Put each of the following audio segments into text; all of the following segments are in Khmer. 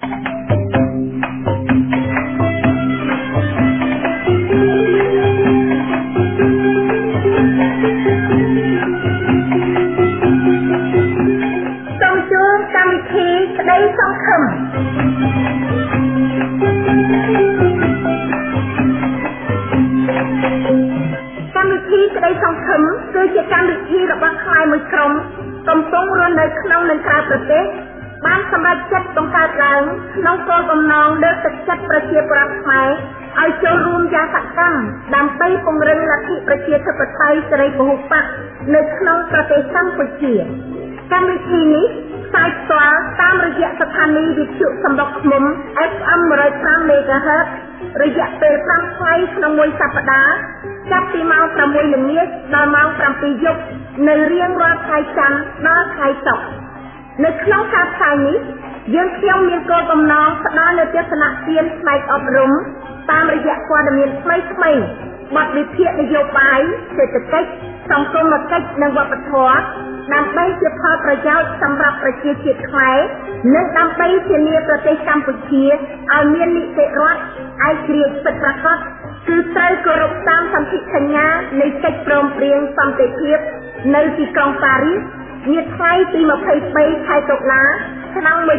បានសម្រាប់ចិត្តបង្កើតឡើងក្នុងគោលបំណងលើកទឹកចិត្តប្រជាពលរដ្ឋខ្មែរឲ្យចូលរួមយ៉ាងសកម្មដើម្បីពង្រឹងលទ្ធិប្រជាធិបតេយ្យសេរីពហុបកនៅក្នុងប្រទេសកម្ពុជាកម្មវិធីនេះផ្សាយផ្ទាល់តាមរយៈស្ថានីយ៍វិទ្យុសម្រុកឃ្មុំ FM 105 MHz រយៈពេល5ថ្ងៃក្នុងមួយសប្តាហ៍ចាប់ពីម៉ោង 6 ល្ងាចដល់ម៉ោង 7 យប់នៅរៀងរាល់ថ្ងៃច័ន្ទដល់ថ្ងៃសុក្រនៅក្នុងការផ្សាយនេះយើងខ្ញុំមានគោលបំណងផ្ដល់នូវទស្សនៈទានផ្នែកអប់រំតាមរយៈព័ត៌មានថ្មីៗបទវិភាគនយោបាយសេដ្ឋកិច្ចសង្គមគិច្ចនិងវប្បធម៌ដើម្បីជាផលប្រយោជន៍សម្រាប់ប្រជាជាតិខ្មែរនិងដើម្បីធានាប្រទេសកម្ពុជាឲ្យមាននីតិរដ្ឋឯករាជ្យពិតប្រាកដគឺត្រូវគោរពតាមសន្ធិសញ្ញានៃកិច្ចព្រមព្រៀងសន្តិភាពនៅទីក្រុងប៉ារីសនាថ្ងៃទី23ខែតុលាឆ្នាំ1991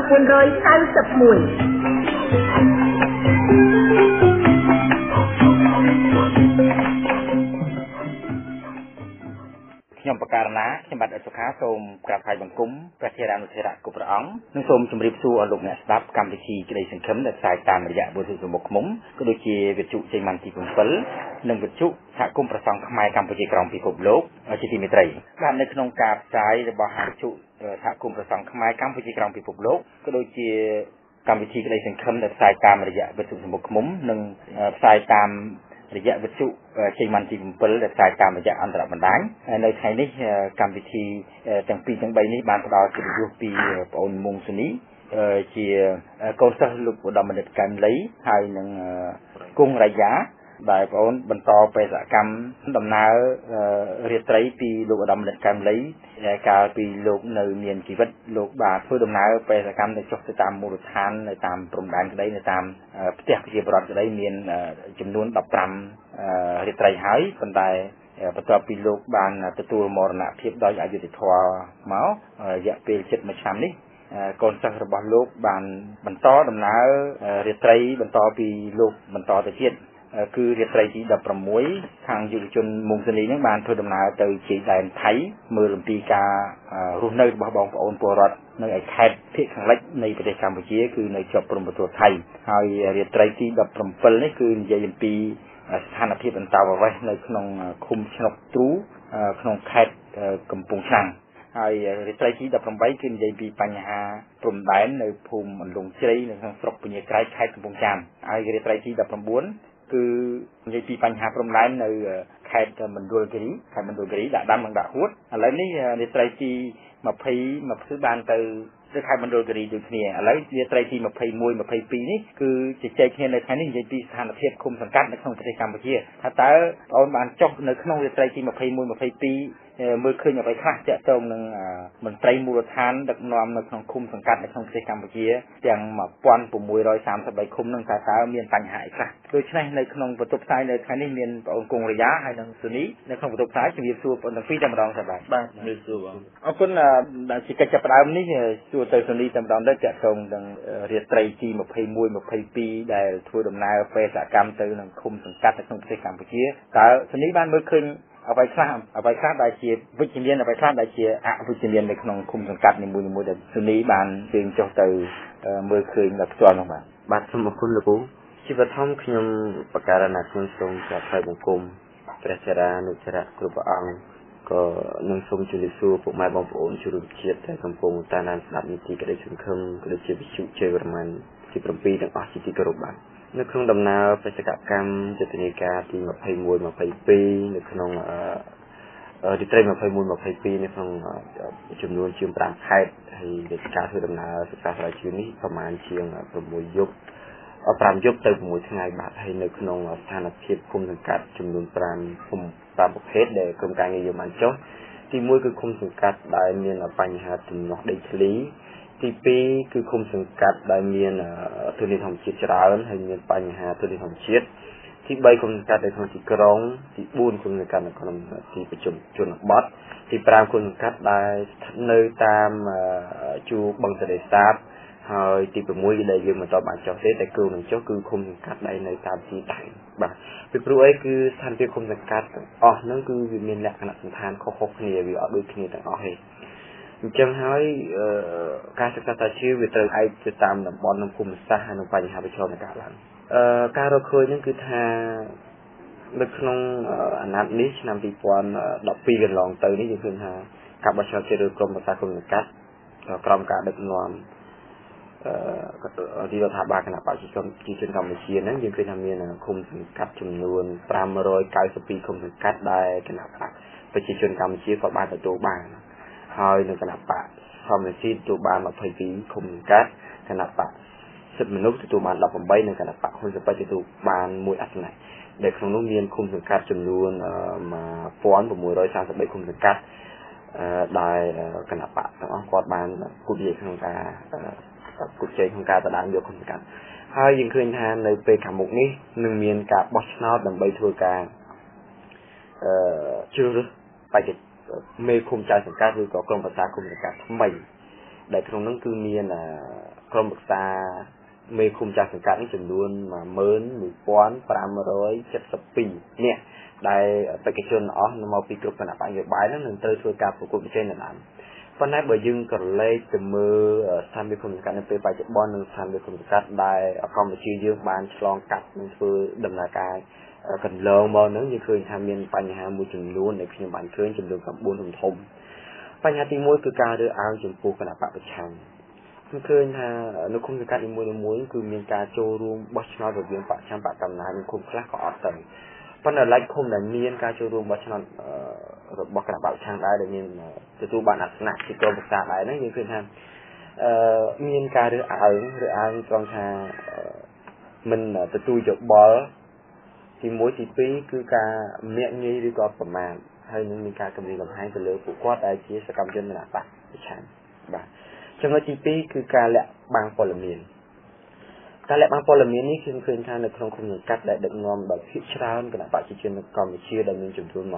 ខ្ញុំបការណាខ្ញុំបាទអសុខាសូមក្រាបថ្វាយបង្គំព្រះធេរានុធេរៈគ្រប់ព្រះអង្គនិងសូមជម្រាបសួរអស់លោកអ្នកស្ដាប់កម្មវិធីក្តីសង្ឃឹមដែលផ្សាយតាមរយៈបុត្រសម្បុកឃុំក៏ដូចជាវិទ្យុជ័យមន្តទី7និងវិទ្យុសហគមន៍ប្រសង់ខ្មែរកម្ពុជាក្រោមពិភពលោកជាទីមេត្រីបាទនៅក្នុងការផ្សាយរបស់វិទ្យុសហគមន៍ប្រសង់ខ្មែរកម្ពុជាក្រោមពិភពលោកក៏ដូចជាកម្មវិធីក្តីសង្ឃឹមដែលផ្សាយតាមរយៈវិទ្យុសម្បុកឃុំនិងផ្សាយតាមរយៈវិទ្យុជ័យមន្តទី7ដែលផ្សាយតាមរយៈអន្តរបណ្ដាញនៅថ្ងៃនេះកម្មវិធីទាំង2ទាំង3នេះបានផ្ដល់កិត្តិយសពីបងអូនមុងស៊ូនីជាកូនសិស្សលោកឧត្តមបណ្ឌិតកែមលីហើយនឹងគង់រាយាដែលបងអូនបន្តបេសកកម្មដំណើររាត្រីពីលោកឧត្តមបណ្ឌិតកែមលីកាលពីលោកនៅមានជីវិតលោកបានធ្វើដំណើរបេសកកម្មទៅចុះទៅតាមមូលដ្ឋាននៅតាមព្រំដែនក្តីនៅតាមផ្ទះប្រជាពលរដ្ឋក្តីមានចំនួន15រាត្រីហើយប៉ុន្តែបន្ទាប់ពីលោកបានទទួលមរណភាពដោយអយុត្តិធម៌មករយៈពេលជិត1ឆ្នាំនេះកូនសិស្សរបស់លោកបានបន្តដំណើររាត្រីបន្តពីលោកបន្តទៅទៀតគឺរាត្រីទី16ខាងយុវជនមុងស៊ូនីនឹងបានធ្វើដំណើរទៅជាដែនថៃមើលអំពីការរស់នៅរបស់បងប្អូនពលរដ្ឋនៅឯខេត្តភាគខាងលិចនៃប្រទេសកម្ពុជាគឺនៅជាប់ព្រំប្រទល់ថៃហើយរាត្រីទី17នេះគឺនិយាយអំពីស្ថានភាពអន្តោប្រវេសន៍នៅក្នុងឃុំឆ្នុកទ្រូក្នុងខេត្តកំពង់ឆ្នាំងហើយរាត្រីទី18គឺនិយាយពីបញ្ហាព្រំដែននៅភូមិអន្លង់ជ្រៃនៅក្នុងស្រុកពញាក្រៃខេត្តកំពង់ចាមហើយរាត្រីទី19គឺនិយាយពីបញ្ហាព្រំដែននៅខេត្តមណ្ឌលគិរីដាក់ដាំនិងដាក់ហួតឥឡូវនេះរាត្រីទី20គឺបានទៅខេត្តមណ្ឌលគិរីដូចគ្នាឥឡូវរាត្រីទី21 22នេះគឺជជែកគ្នានៅថ្ងៃនេះនិយាយពីស្ថានភាពឃុំសង្កាត់នៅក្នុងប្រទេសកម្ពុជាថាតើបងអូនបានចុះនៅក្នុងរាត្រីទី21 22មើលឃើញអ្វីខ្លះទាក់ទងនឹងមន្ត្រីមូលដ្ឋានដឹកនាំនៅក្នុងឃុំសង្កាត់នៅក្នុងប្រទេសកម្ពុជាទាំង1633ឃុំនឹងតើមានបញ្ហាអីខ្លះដូច្នេះនៅក្នុងបន្ទប់ផ្សាយនៅថ្ងៃនេះមានបងអូនគង់រយ៉ាហើយនិងស៊ូនីនៅក្នុងបន្ទប់ផ្សាយជំរាបសួរបងទាំងពីរតែម្ដងបាទជំរាបសួរបងអរគុណដែលជាកិច្ចចាប់ផ្ដើមនេះសួរទៅស៊ូនីតែម្ដងទៅទាក់ទងនឹងរាត្រីទី21 22ដែលធ្វើដំណើរបេសកកម្មទៅក្នុងឃុំសង្កាត់នៅក្នុងប្រទេសកម្ពុជាតើស៊ូនីបានមើលឃើញអ្វីខ្លះដែលជាវិជ្ជមានអ្វីខ្លះដែលជាអវិជ្ជមាននៅក្នុងឃុំសង្កាត់នីមួយៗដែលស៊ូនីបានជើញចុះទៅមើលឃើញដល់ផ្ទាល់នោះបាទសូមអរគុណលោកគ្រូជាបឋមខ្ញុំបការណាខ្ញុំសូមក្រាបថ្វាយបង្គំព្រះចរានុចរៈគ្រប់ព្រះអង្គក៏នឹងសូមជម្រាបសួរពុកម៉ែបងប្អូនជនរួមជាតិដែលកំពុងតាមដានស្ដាប់នីតិក្តីសង្ឃឹមក៏ដូចជាវិទ្យុជ័យវរ្ម័នទី7ទាំងអស់ជាទីគោរពបាទនៅក្នុងដំណើរបេសកកម្មយុទ្ធនាការទី21 22នៅក្នុងរាត្រី21 22នៅក្នុងចំនួនជាង5ខេត្តហើយការធ្វើដំណើរសិក្សាស្រាវជ្រាវនេះប្រមាណជាង6យប់5យប់ទៅ6ថ្ងៃបាទហើយនៅក្នុងស្ថានភាពឃុំសង្កាត់ចំនួន5ប្រភេទដែលក្រុមការងារយើងបានចុះទី1គឺឃុំសង្កាត់ដែលមានបញ្ហាទំនាស់ដីធ្លីទី2គឺឃុំសង្កាត់ដែលមានធនធានធម្មជាតិច្រើនហើយមានបញ្ហាធនធានធម្មជាតិទី3ឃុំសង្កាត់នៅក្នុងទីក្រុងទី4ឃុំសង្កាត់នៅក្នុងទីប្រជុំជនបទទី5ឃុំសង្កាត់ដែលស្ថិតនៅតាមជួរបឹងទន្លេសាបហើយទី6ដែលយើងមិនតបអាចចុះទេតែគឺនឹងចុះគឺឃុំសង្កាត់ដែលនៅតាមទីតាំងបាទពីព្រោះអីគឺស្ថានភាពឃុំសង្កាត់ទាំងអស់ហ្នឹងគឺវាមានលក្ខណៈសន្តានខុសៗគ្នាវាអត់ដូចគ្នាទាំងអស់ទេអញ្ចឹងហើយការសិក្សាស្រាវជ្រាវវាត្រូវឯកទៅតាមតំបន់និងភូមិសាស្ត្រហើយនិងបញ្ហាប្រឈមនៃការឡើងការរកឃើញហ្នឹងគឺថានៅក្នុងអាណត្តិនេះឆ្នាំ2012កន្លងទៅនេះយើងឃើញថាការបោះឆ្នោតជ្រើសរើសក្រុមប្រឹក្សាគុំសង្កាត់ក្រមការដឹកនាំទីរដ្ឋាភិបាលគណៈបព្វជិជនកម្ពុជាហ្នឹងយើងឃើញថាមានឃុំសង្កាត់ចំនួន592ឃុំសង្កាត់ដែលគណៈបព្វប្រជាជនកម្ពុជាក៏បានទទួលបានហើយនៅគណៈបព្វសមាជិកទទួលបាន22ឃុំសង្កាត់គណៈបព្វសិទ្ធិមនុស្សទទួលបាន18និងគណៈបព្វហ៊ុនស៊ុបទទួលបាន1អាសនៈដែលក្នុងនោះមានឃុំសង្កាត់ចំនួន1633ឃុំសង្កាត់ដែលគណៈបព្វទាំងអស់គាត់បានគូជ័យក្នុងការដណ្ដើមយកឃុំសង្កាត់ហើយយើងឃើញថានៅពេលខាងមុខនេះនឹងមានការបោះឆ្នោតដើម្បីធ្វើការជ្រើសរើសបេក្ខមេឃុំចៅសង្កាត់ឬក៏ក្រុមប្រឹក្សាឃុំសង្កាត់ថ្មីដែលក្នុងនោះគឺមានក្រុមប្រឹក្សាមេឃុំចៅសង្កាត់នេះចំនួន11572នាក់ដែលបេក្ខជនអស់មកពីគ្រប់គណៈបកនយោបាយនឹងត្រូវធ្វើការប្រកួតប្រជែងនៅឡើយប៉ុន្តែបើយើងក្រឡេកទៅមើលស្ថានភាពឃុំសង្កាត់នៅពេលបច្ចុប្បន្ននិងស្ថានភាពឃុំសង្កាត់ដែលកម្ពុជាយើងបានឆ្លងកាត់និងធ្វើដំណើរការកន្លងមកហ្នឹងយើងឃើញថាមានបញ្ហាមួយចំនួនដែលខ្ញុំបានឃើញចំនួន9ធំបញ្ហាទី1គឺការរើសអើងចំពោះគណៈបកប្រឆាំងខ្ញុំឃើញថានៅឃុំសង្កាត់នីមួយៗគឺមានការចូលរួមបោះឆ្នោតរវាងបកប្រឆាំងបកកំណើតនិងឃុំខ្លះក៏អត់ទៅប៉ុន្តែឡែកឃុំដែលមានការចូលរួមបោះឆ្នោតរបស់គណៈបកប្រឆាំងដែរដែលមានទទួលបានអាសនៈជាក្រុមប្រឹក្សាដែរហ្នឹងយើងឃើញថាមានការរើសអើងត្រង់ថាមិនទទួលយោបល់ទី1ទី2គឺការមាក់ងាយឬក៏ប្រមាថហើយនឹងមានការគំរាមកំហែងទៅលើពួកគាត់ដែលជាសកម្មជនគណៈបកប្រឆាំងបាទចំណុចទី2គឺការលាក់បាំងព័ត៌មានការលាក់បាំងព័ត៌មាននេះខ្ញុំឃើញថានៅក្នុងឃុំសង្កាត់ដែលដឹកនាំដោយភាគច្រើនគណៈបព្វជិជនកម្ពុជាដែលមានចំនួន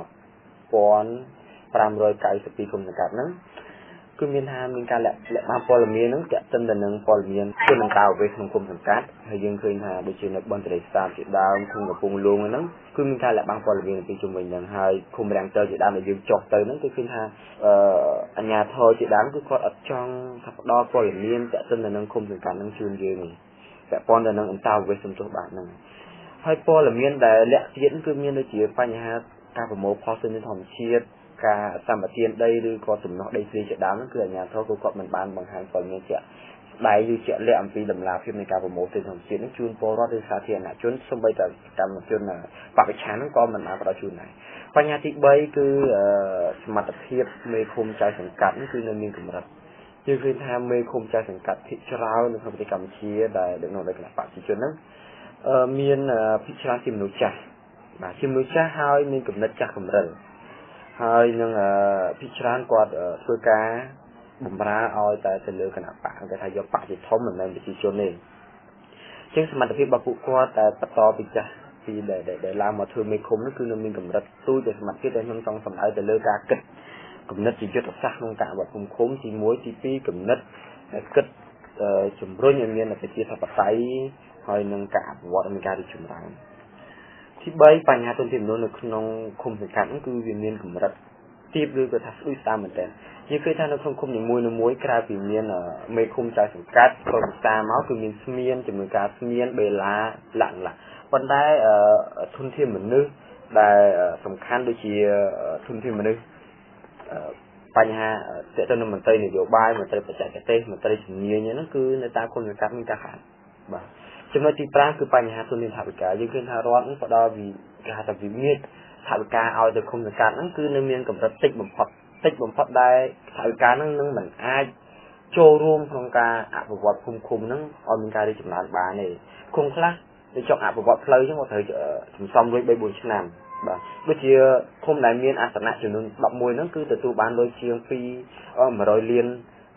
1592ឃុំសង្កាត់ហ្នឹងគឺមានថាមានការលាក់បាំងព័ត៌មានហ្នឹងទាក់ទិនទៅនឹងព័ត៌មានជនអន្តរវេសក្នុងឃុំសង្កាត់ហើយយើងឃើញថាដូចជានៅបឹងទន្លេសាបជាដើមឃុំកំពង់លួងហ្នឹងគឺមានការលាក់បាំងព័ត៌មានពីជុំវិញហ្នឹងហើយឃុំរាំងទៅជាដើមដែលយើងចុះទៅហ្នឹងគឺឃើញថាអាជ្ញាធរជាដើមគឺគាត់អត់ចង់ថាផ្ដល់ព័ត៌មានទាក់ទិនទៅនឹងឃុំសង្កាត់ហ្នឹងជូនយើងទេពាក់ព័ន្ធទៅនឹងអន្តរវេសសំទោសបាទហ្នឹងហើយព័ត៌មានដែលលាក់ទៀតគឺមានដូចជាបញ្ហាការប្រមូលផលធនធានធម្មជាតិការសម្បត្តិដីឬក៏សំណុះដីធ្លីជាដើមហ្នឹងគឺអាជ្ញាធរគាត់មិនបានបង្ហាញព័ត៌មានជាក់ស្ដែងឬជាក់លាក់អំពីដំណាភាពនៃការប្រមូលទិន្នធម្មជាតិនេះជូនពលរដ្ឋឬសាធារណជនសូម្បីតែកម្មជនបព្វប្រឆាំងហ្នឹងក៏មិនបានផ្ដល់ជូនដែរបញ្ហាទី3គឺសមត្ថភាពមេឃុំចៅសង្កាត់នេះគឺនៅមានកម្រិតយើងឃើញថាមេឃុំចៅសង្កាត់ភាគច្រើននៅក្នុងប្រទេសកម្ពុជាដែលដឹកនាំដោយគណៈបព្វជិជនហ្នឹងមានភាគច្រើនជាមនុស្សចាស់បាទជាមនុស្សចាស់ហើយមានគំនិតចាស់កម្រិលហើយនឹងភាគច្រើនគាត់ធ្វើការបម្រើឲ្យតែទៅលើគណៈបកគេថាយកបកជាធំមិនមែនប្រជាជនទេអញ្ចឹងសមត្ថភាពរបស់ពួកគាត់តែបន្តពីចាស់ពីដែលឡើងមកធ្វើមេឃុំនោះគឺនៅមានកម្រិតទូចតែសមត្ថភាពដែលខ្ញុំចង់សម្ដៅទៅលើការគិតគំនិតជាយុទ្ធសាស្ត្រក្នុងការអភិវឌ្ឍភូមិឃុំទី1ទី2គំនិតគិតជំរុញឲ្យមានប្រជាធិបតេយ្យហើយនឹងការអភិវឌ្ឍនិងការរីកចម្រើនទី3បញ្ហាទុនធានមនុស្សនៅក្នុងឃុំសង្កាត់នោះគឺវាមានកម្រិតទាបឬក៏ថាស្ដួយស្ដាមមែនទែនយើងឃើញថានៅក្នុងឃុំនីមួយៗក្រៅពីមានមេឃុំចៅសង្កាត់ក្រុមប្រឹក្សាមកគឺមានស្មៀនជំនួយការស្មៀនបេឡាឡាក់ប៉ុន្តែធនធានមនុស្សដែលសំខាន់ដូចជាធនធានមនុស្សបញ្ហាទាក់ទងនឹងមន្ត្រីនយោបាយមន្ត្រីបច្ចេកទេសមន្ត្រីជំនាញហ្នឹងគឺនៅតាមឃុំសង្កាត់មានការខាតបាទចំណុចទី5គឺបញ្ហាធនធានថវិកាយើងឃើញថារដ្ឋនឹងផ្ដល់គេហៅថាវិមាថវិកាឲ្យទៅឃុំសង្កាត់ហ្នឹងគឺនៅមានកម្រិតតិចបំផុតដែលថវិកាហ្នឹងនឹងមិនអាចចូលរួមក្នុងការអភិវឌ្ឍភូមិឃុំហ្នឹងឲ្យមានការរីកចម្រើនបានទេឃុំខ្លះទៅចង់អភិវឌ្ឍផ្លូវអញ្ចឹងគាត់ត្រូវសន្សំលុយ 3-4 ឆ្នាំបាទដូចជាឃុំដែលមានអាសនៈចំនួន11ហ្នឹងគឺទទួលបានលុយជាង100 លាន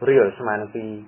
real ស្មើនឹង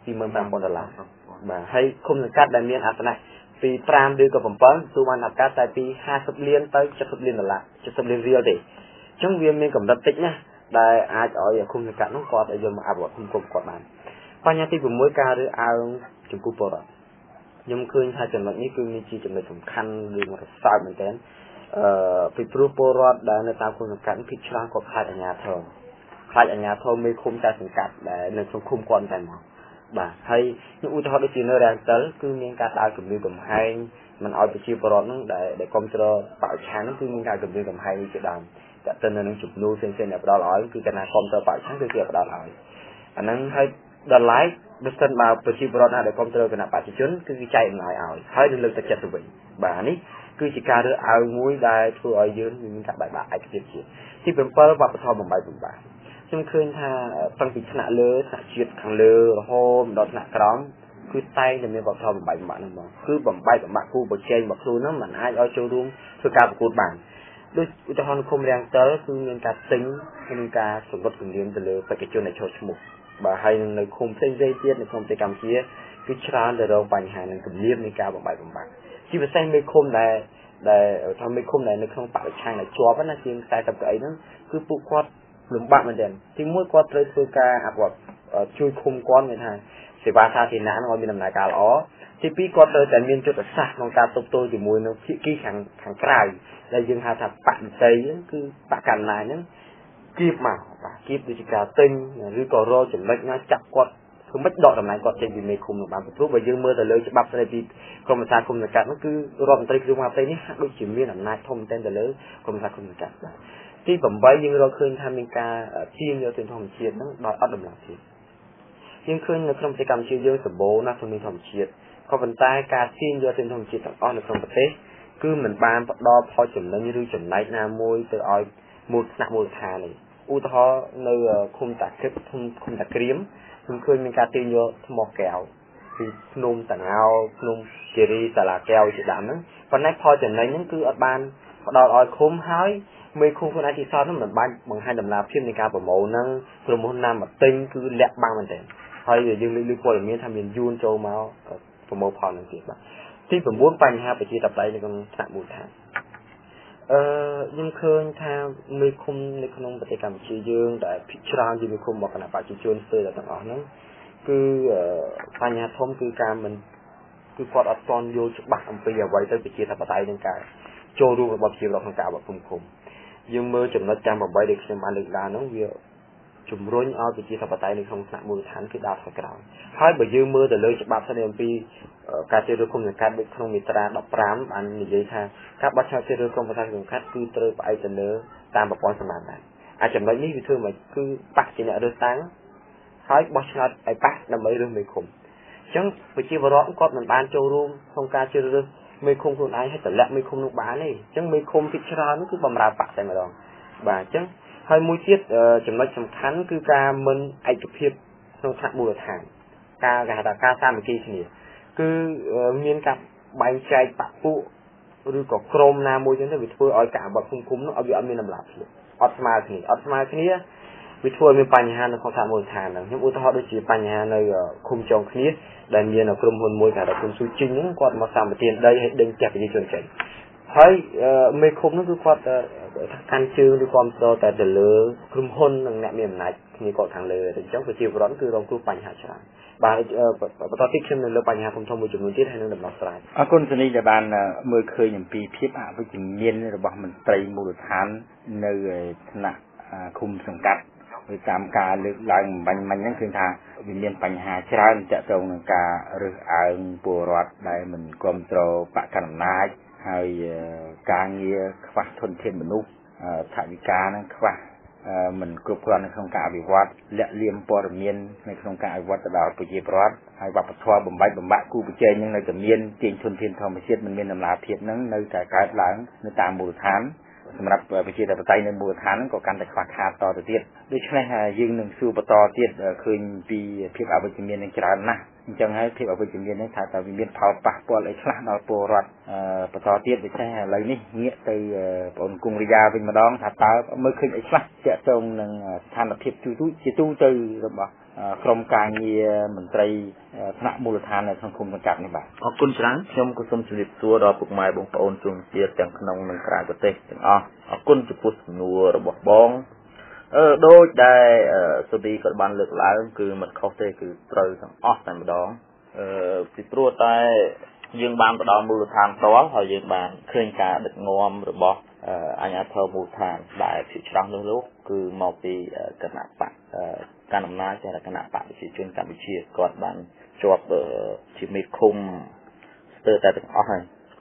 $25,000 បាទហើយគុំសង្កាត់ដែលមានអត្ថនៈពី5ឬក៏7ទូបានឱកាសតែពី50លានទៅ$70លាន$70លានរៀលទេអញ្ចឹងវាមានកម្រិតតិចណាស់ដែលអាចឲ្យគុំសង្កាត់នោះគាត់ឲ្យយកមកអភិវឌ្ឍគុំគាត់បានបញ្ហាទី6ការរើសអើងចំពោះពលរដ្ឋខ្ញុំឃើញថាចំណុចនេះគឺមានជាចំណុចសំខាន់រឿងរសើបមែនទែនពីព្រោះពលរដ្ឋដែលនៅតាមគុំសង្កាត់ភាគច្រើនគាត់ខ្លាចអាជ្ញាធរមេឃុំតែសង្កាត់ដែលនៅក្នុងឃុំគាត់តែមកបាទហើយខ្ញុំឧទាហរណ៍ដូចជានៅរាំងតិលគឺមានការដើរគម្រាមកំហែងមិនឲ្យប្រជាពលរដ្ឋនឹងដែលគ្រប់គ្រងបរិស្ថាននឹងគឺមានការគម្រាមកំហែងជាដើមតែទៅនៅនឹងជំនួសផ្សេងៗដែលផ្ដល់ឲ្យគឺកណាគ្រប់គ្រងបរិស្ថានគឺគេផ្ដល់ឲ្យអាហ្នឹងហើយដល់ឡែកបើសិនបើប្រជាពលរដ្ឋណាដែលគ្រប់គ្រងគណៈបព្វជិជនគឺគេចែកអំណោយឲ្យហើយនឹងលើកទឹកចិត្តទៅវិញបាទនេះគឺជាការរើសអើងមួយដែលធ្វើឲ្យយើងមានការបែកបាក់ឯកភាពជាតិទី7វប្បធម៌បំបែកបំបាក់ខ្ញុំឃើញថាតាំងពីថ្នាក់លើថ្នាក់ជាតិខាងលើរហូតដល់ថ្នាក់ក្រោមគឺតែងតែមានវប្បធម៌បំបែកបំបាក់ហ្នឹងមកគឺបំបែកបំបាក់គូប្រជែងរបស់ខ្លួនហ្នឹងមិនអាចឲ្យចូលរួមធ្វើការប្រកួតបានដូចឧទាហរណ៍នៅឃុំរាំងតិលគឺមានការទិញនិងការសម្រុតគម្រាមទៅលើបេក្ខជនដែលចូលឈ្មោះបាទហើយនៅឃុំផ្សេងៗទៀតនៅក្នុងប្រទេសកម្ពុជាគឺច្រើនតែរងបញ្ហានឹងគម្រាមនៃការបំបែកបំបាក់ជាពិសេសមេឃុំដែលថាមេឃុំដែលនៅក្នុងបរិស្ថានដែលជាប់ណាជាង40កៅអីហ្នឹងគឺពួកគាត់លំបាកមែនទែនទីមួយគាត់ត្រូវធ្វើការអភិវឌ្ឍជួយឃុំគាត់មានថាសេវាសាធារណៈហ្នឹងឲ្យមានដំណើរការល្អទីពីរគាត់ត្រូវតែមានយុទ្ធសាស្ត្រក្នុងការទប់ទល់ជាមួយនឹងភាគីខាងក្រៅដែលយើងហៅថាបកនិតីហ្នឹងគឺបកកណ្ណាហ្នឹងគៀបមកបាទគៀបដូចជាការទិញឬក៏រកចំណុចណាចាប់គាត់ធ្វើម៉េចដកតំណែងគាត់ចេញពីមេឃុំនឹងបានព្រោះបើយើងមើលទៅលើច្បាប់ស្តីពីក្រមសារគុំសង្កាត់ហ្នឹងគឺរដ្ឋមន្ត្រីក្រសួងមហាផ្ទៃនេះហាក់ដូចជាមានអំណាចធំមែនទៅលើក្រមសារគុំសង្កាត់បាទទី8យើងរកឃើញថាមានការទាញយកទិន្នធម្មជាតិហ្នឹងដោយអត់តម្លាភាពយើងឃើញនៅក្នុងប្រទេសកម្ពុជាយើងសម្បូរណាស់ធនធានធម្មជាតិក៏ប៉ុន្តែការទាញយកទិន្នធម្មជាតិទាំងអស់នៅក្នុងប្រទេសគឺមិនបានផ្ដល់ផលចំណេញឬចំណែកណាមួយទៅឲ្យមូលដ្ឋានទេឧទាហរណ៍នៅឃុំតាគិតឃុំតាក្រៀមខ្ញុំឃើញមានការទាញយកថ្មកែវពីភ្នំតាងោភ្នំគិរីសាឡាកែវជាដើមហ្នឹងប៉ុន្តែផលចំណេញហ្នឹងគឺអត់បានផ្ដល់ឲ្យឃុំហើយមេឃុំខ្លួនឯងទីសោតហ្នឹងមិនបានបង្ហាញដំណើរភាពនៃការប្រមូលហ្នឹងក្រុមហ៊ុនណាមកទិញគឺលាក់បាំងមែនទែនហើយយើងលើកព័ត៌មានថាមានយួនចូលមកប្រមូលផលហ្នឹងទៀតបាទទី9បញ្ហាប្រជាធិបតេយ្យនៅក្នុងថ្នាក់មូលដ្ឋានខ្ញុំឃើញថាមេឃុំនៅក្នុងប្រទេសកម្ពុជាយើងដែលភាគច្រើនជាមេឃុំមកគណៈបព្វជិជនស្ទើរតែទាំងអស់ហ្នឹងគឺបញ្ហាធំគឺការមិនគឺគាត់អត់ទាន់យល់ច្បាស់អំពីអ្វីទៅប្រជាធិបតេយ្យនឹងការចូលរួមរបស់ប្រជាពលរដ្ឋក្នុងការបោះពុំឃុំយើងមើលចំណុចទាំង8ដែលខ្ញុំបានលើកឡើងហ្នឹងវាជំរុញឲ្យប្រជាធិបតេយ្យនៅក្នុងថ្នាក់មូលដ្ឋានគឺដើរថយក្រោយហើយបើយើងមើលទៅលើច្បាប់ស្តីអំពីការជ្រើសរើសគុំសង្កាត់ដូចក្នុងមាត្រា15បាននិយាយថាការបោះឆ្នោតជ្រើសរើសគុំប្រធានសង្កាត់គឺត្រូវផ្អែកទៅលើតាមប្រព័ន្ធសម្បត្តិដែរអាចចំណុចនេះវាធ្វើមកគឺបកជាអ្នករើសតាំងហើយបោះឆ្នោតឲ្យបកដើម្បីរើសមេឃុំអញ្ចឹងប្រជាពលរដ្ឋគាត់មិនបានចូលរួមក្នុងការជ្រើសរើសមេឃុំខ្លួនឯងឲ្យតម្លាក់មេឃុំនោះបានទេអញ្ចឹងមេឃុំភាគច្រើនគឺបម្រើបកតែម្ដងបាទអញ្ចឹងហើយមួយទៀតចំណុចសំខាន់គឺការមិនឯកភាពក្នុងថ្នាក់មូលដ្ឋានការគេហៅថាការសាមគ្គីគ្នាគឺមានការបែងចែកបកពួកឬក៏ក្រុមណាមួយចឹងទៅវាធ្វើឲ្យការបោះគុំនោះឲ្យវាអត់មានតម្លាភាពអត់ស្មើគ្នាវាធ្វើឲ្យមានបញ្ហានៅក្នុងថ្នាក់មូលដ្ឋានហ្នឹងខ្ញុំឧទាហរណ៍ដូចជាបញ្ហានៅឃុំចុងគ្នាដែលមានក្រុមហ៊ុនមួយគេហៅថាគុំស៊ូជីងហ្នឹងគាត់មកសម្បទានដីឲ្យដេញចាក់ប្រជាជនចេញហើយមេឃុំនោះគឺគាត់កាន់ជើងឬគ្រប់គ្រងតែទៅលើក្រុមហ៊ុននិងអ្នកមានអំណាចគ្នាគាត់ខាងលើអញ្ចឹងប្រជាពលរដ្ឋគឺរងគ្រោះបញ្ហាច្រើនបាទបន្តទៀតខ្ញុំនៅលើបញ្ហាធំៗមួយចំនួនទៀតហើយនឹងដំណោះស្រាយអរគុណសនីដែលបានមើលឃើញអំពីភាពអវិជ្ជមានរបស់មន្ត្រីមូលដ្ឋាននៅថ្នាក់ឃុំសង្កាត់ដោយតាមការលើកឡើងមិញហ្នឹងគឺថាវាមានបញ្ហាច្រើនទាក់ទងនឹងការរើសអើងពលរដ្ឋដែលមិនគ្រប់គ្រងបកកណ្ដាលអំណាចហើយការងារខ្វះធនធានមនុស្សថវិកានឹងខ្វះមិនគ្រប់គ្រាន់នៅក្នុងការអភិវឌ្ឍលាក់លៀមព័ត៌មាននៅក្នុងការអភិវឌ្ឍទៅដល់ប្រជាពលរដ្ឋហើយវប្បធម៌បំបែកបំបាក់គូប្រជែងនឹងនៅតែមានទាញធនធានធម្មជាតិមិនមានតម្លាភាពនឹងនៅតែកើតឡើងនៅតាមមូលដ្ឋានសម្រាប់ប្រជាធិបតេយ្យនៅមូលដ្ឋានហ្នឹងក៏កាន់តែខ្វះខាតតទៅទៀតដូច្នេះយើងនឹងសួរបន្តទៀតឃើញពីភាពអវិជ្ជមាននឹងច្រើនណាស់អញ្ចឹងហើយភាពអវិជ្ជមាននេះថាតើវាមានផលប៉ះពាល់អីខ្លះដល់ពលរដ្ឋបន្តទៀតដូច្នេះឥឡូវនេះងាកទៅបងគង់រិយាវិញម្ដងថាតើមើលឃើញអីខ្លះទាក់ទងនឹងស្ថានភាពជាទូទៅរបស់ក្រុមការងារមន្ត្រីថ្នាក់មូលដ្ឋាននៅក្នុងគុំសង្កាត់នេះបាទអរគុណច្រើនខ្ញុំក៏សូមជម្រាបសួរដល់ពុកម៉ែបងប្អូនជនជាតិទាំងក្នុងនិងក្រៅប្រទេសទាំងអស់អរគុណចំពោះសំណួររបស់បងដូចដែលសូឌីក៏បានលើកឡើងគឺមិនខុសទេគឺត្រូវទាំងអស់តែម្ដងពីព្រោះតែយើងបានទៅដល់មូលដ្ឋានផ្ទាល់ហើយយើងបានឃើញការដឹកនាំរបស់អាជ្ញាធរមូលដ្ឋានដែលជាច្រើននោះគឺមកពីគណៈបកការដំណើរជាគណៈបកប្រជាជនកម្ពុជាគាត់បានជាប់ជាមេឃុំស្ទើរតែទាំងអស់ហើយ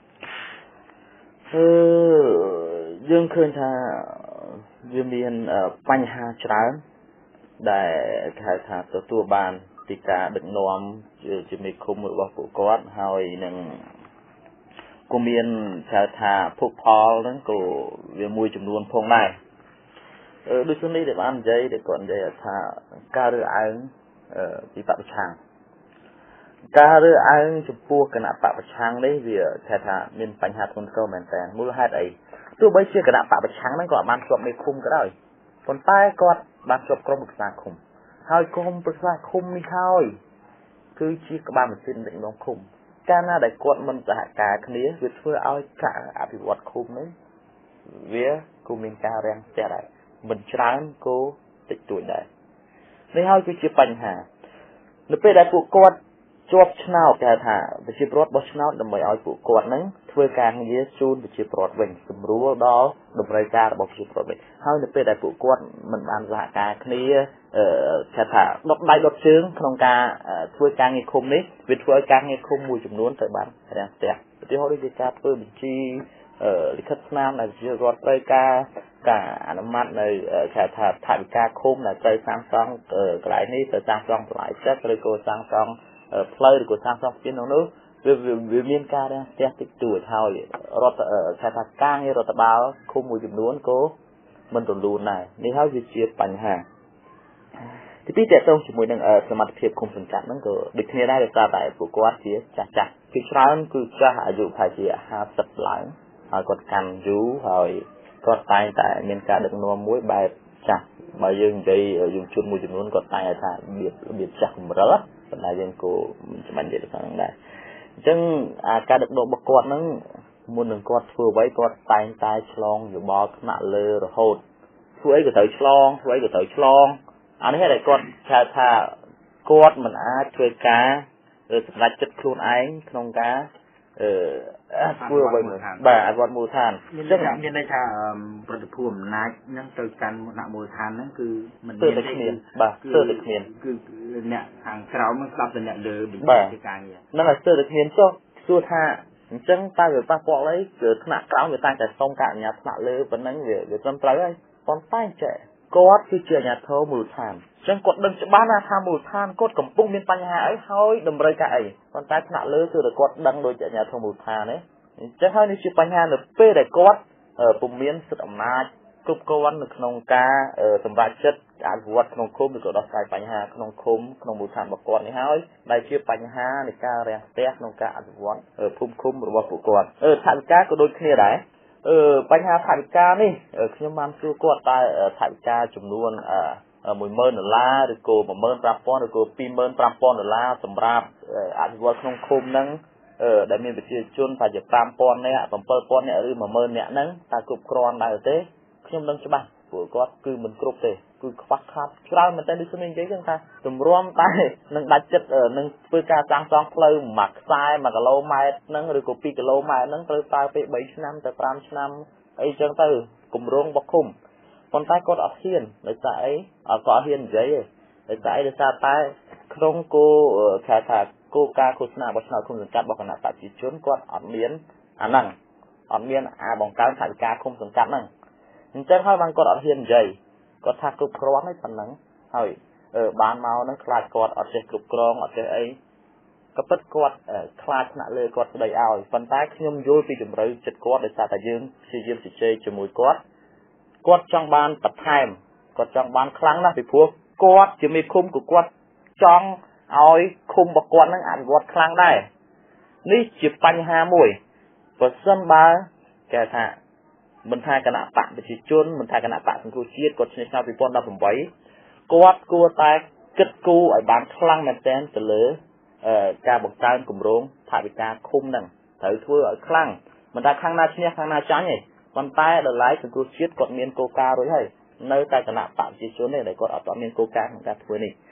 យើងឃើញថាវាមានបញ្ហាច្រើនដែលគេថាទទួលបានពីការដឹកនាំជាមេឃុំរបស់ពួកគាត់ហើយនឹងក៏មានថាភពផលហ្នឹងក៏វាមួយចំនួនផងដែរដូចនេះដែលបាននិយាយដែលគាត់និយាយថាការរើសអើងពីបពប្រឆាំងការរើសអើងចំពោះគណៈបពប្រឆាំងនេះវាថាមានបញ្ហាធ្ងន់ធ្ងរមែនតើមូលហេតុអីទោះបីជាគណៈបពប្រឆាំងហ្នឹងក៏បានជាប់មេឃុំក៏ដោយប៉ុន្តែគាត់បានជាប់ក្រុមប្រឹក្សាឃុំហើយក្រុមប្រឹក្សាឃុំនេះហើយគឺជាក្បាលម៉ាស៊ីនដឹកនាំឃុំកាលណាដែលគាត់មិនសហការគ្នាវាធ្វើឲ្យការអភិវឌ្ឍឃុំនេះវាក៏មានការរាំងស្ទះដែរមិនច្រើនក៏តិចតួចដែរនេះហើយគឺជាបញ្ហានៅពេលដែលពួកគាត់ជាប់ឆ្នោតគេថាប្រជាពលរដ្ឋបោះឆ្នោតដើម្បីឲ្យពួកគាត់នឹងធ្វើការងារជូនប្រជាពលរដ្ឋវិញស្រួលដល់តម្រូវការរបស់ប្រជាពលរដ្ឋវិញហើយនៅពេលដែលពួកគាត់មិនបានសហការគ្នាគេថាដុតដៃដុតជើងក្នុងការធ្វើការងារឃុំនេះវាធ្វើឲ្យការងារឃុំមួយចំនួនទៅបានរាំងស្ទះឧទាហរណ៍ដូចជាការធ្វើបញ្ជីលិខិតស្នាមដែលប្រជាពលរដ្ឋត្រូវការអនុម័តនៅគេថាថវិកាឃុំដែលត្រូវសាងសង់កន្លែងនេះត្រូវសាងសង់បន្លាយទឹកឬក៏សាងសង់ផ្លូវឬក៏សាងសង់ស្ពាននោះវាមានការរាំងស្ទះតិចតួចហើយរដ្ឋគេថាការងាររដ្ឋបាលឃុំមួយចំនួនក៏មិនរលូនដែរនេះហើយវាជាបញ្ហាទីពីរតើតើជាមួយនឹងសមត្ថភាពឃុំសង្កាត់ហ្នឹងក៏ដូចគ្នាដែរដោយសារតែពួកគាត់ជាចាស់ពីច្រើនគឺចាស់អាយុប្រហែលជា50ឡើងហើយគាត់កាន់យូរហើយគាត់តែងតែមានការដឹកនាំមួយបែបចាស់បើយើងនិយាយយុវជនមួយចំនួនគាត់តែងថារបៀបចាស់កម្រិលប៉ុន្តែយើងក៏មិនចាំបាច់និយាយទៅខាងហ្នឹងដែរអញ្ចឹងការដឹកនាំរបស់គាត់ហ្នឹងមុននឹងគាត់ធ្វើអ្វីគាត់តែងតែឆ្លងយោបល់ថ្នាក់លើរហូតធ្វើអីក៏ត្រូវឆ្លងធ្វើអីក៏ត្រូវឆ្លងអានេះតែគាត់ថាគាត់មិនអាចធ្វើការសម្រេចចិត្តខ្លួនឯងក្នុងការធ្វើអ្វីបាទអវត្តមូលដ្ឋានអញ្ចឹងមានន័យថាប្រតិភូអំណាចហ្នឹងទៅកាន់អ្នកមូលដ្ឋានហ្នឹងគឺមិនមានទេបាទស្ទើរតែគ្មានគឺអ្នកខាងក្រោមហ្នឹងស្ដាប់តែអ្នកលើបញ្ជាជាការងារហ្នឹងហើយស្ទើរតែគ្មានចុះសួរថាអញ្ចឹងតើវាប៉ះពាល់អីគឺថ្នាក់ក្រោមវាតែងតែសុំការអនុញ្ញាតថ្នាក់លើប៉ុណ្ណឹងវាត្រឹមត្រូវហើយប៉ុន្តែចេះគាត់គឺជាអាជ្ញាធរមូលដ្ឋានអញ្ចឹងគាត់ដឹងច្បាស់ណាស់ថាមូលដ្ឋានគាត់កំពុងមានបញ្ហាអីហើយតម្រូវការអីប៉ុន្តែថ្នាក់លើគឺតែគាត់ដឹងដូចអាជ្ញាធរមូលដ្ឋានទេអញ្ចឹងហើយនេះជាបញ្ហានៅពេលដែលគាត់ពុំមានសិទ្ធិអំណាចគ្រប់គ្រាន់នៅក្នុងការសម្រេចចិត្តអភិវឌ្ឍក្នុងឃុំឬក៏ដោះស្រាយបញ្ហាក្នុងឃុំក្នុងមូលដ្ឋានរបស់គាត់នេះហើយដែលជាបញ្ហានៃការរាំងស្ទះក្នុងការអភិវឌ្ឍភូមិឃុំរបស់ពួកគាត់ថវិកាក៏ដូចគ្នាដែរបញ្ហាថវិកានេះខ្ញុំបានសួរគាត់តែថវិកាចំនួន$10,000ឬក៏$15,000ឬក៏$25,000សម្រាប់អភិវឌ្ឍក្នុងឃុំហ្នឹងដែលមានប្រជាជនប្រហែលជា5,000នាក់7,000នាក់ឬ10,000នាក់ហ្នឹងតើគ្រប់គ្រាន់ដែរទេខ្ញុំនឹងច្បាស់ពួកគាត់គឺមិនគ្រប់ទេគឺខ្វះខាតច្រើនមែនតើដូចខ្ញុំនិយាយចឹងថាទម្រាំតែនឹងដាច់ចិត្តនឹងធ្វើការសាងសង់ផ្លូវមួយខ្សែ1គីឡូម៉ែត្រហ្នឹងឬក៏2គីឡូម៉ែត្រហ្នឹងត្រូវប្រើពេល3ឆ្នាំទៅ5ឆ្នាំអីចឹងទៅគម្រោងរបស់ឃុំប៉ុន្តែគាត់អត់ហ៊ានដោយសារអីគាត់អត់ហ៊ាននិយាយទេដោយសារអីដោយសារតែក្នុងគោលថាគោលការណ៍ឃោសនារបស់ឆ្នោតឃុំសង្កាត់របស់គណៈបព្វជិជនគាត់អត់មានអាហ្នឹងអត់មានបង្កើនថវិកាឃុំសង្កាត់ហ្នឹងអញ្ចឹងហើយបានគាត់អត់ហ៊ាននិយាយគាត់ថាគ្រប់គ្រាន់ហើយប៉ុណ្ណឹងហើយបានមកហ្នឹងខ្លាចគាត់អត់ចេះគ្រប់គ្រងអត់ចេះអីក៏ពិតគាត់ខ្លាចថ្នាក់លើគាត់ស្ដីឲ្យប៉ុន្តែខ្ញុំយល់ពីជំរឿចិត្តគាត់ដោយសារតែយើងព្យាយាមជជែកជាមួយគាត់ចង់បានបន្ថែមគាត់ចង់បានខ្លាំងណាស់ពីព្រោះគាត់ជាមេឃុំក៏គាត់ចង់ឲ្យឃុំរបស់គាត់ហ្នឹងអភិវឌ្ឍខ្លាំងដែរនេះជាបញ្ហាមួយបើសិនបើគេថាមិនថាគណៈបកប្រជាជនមិនថាគណៈបកសង្គ្រោះជាតិគាត់ឈ្នះឆ្នាំ2018គាត់គួរតែ kết cô ở bán khăn mềm tên từ lứa ca bọc tay cùng rốn thả bị ca khung nằng thử thua ở khăn mình ta khăn na chia khăn na trắng nhỉ con tay đợt lái từ cô chiết còn miên coca rồi hay nơi tay cả nạp tạm chỉ xuống này để còn ở tạm miên coca người ta thua này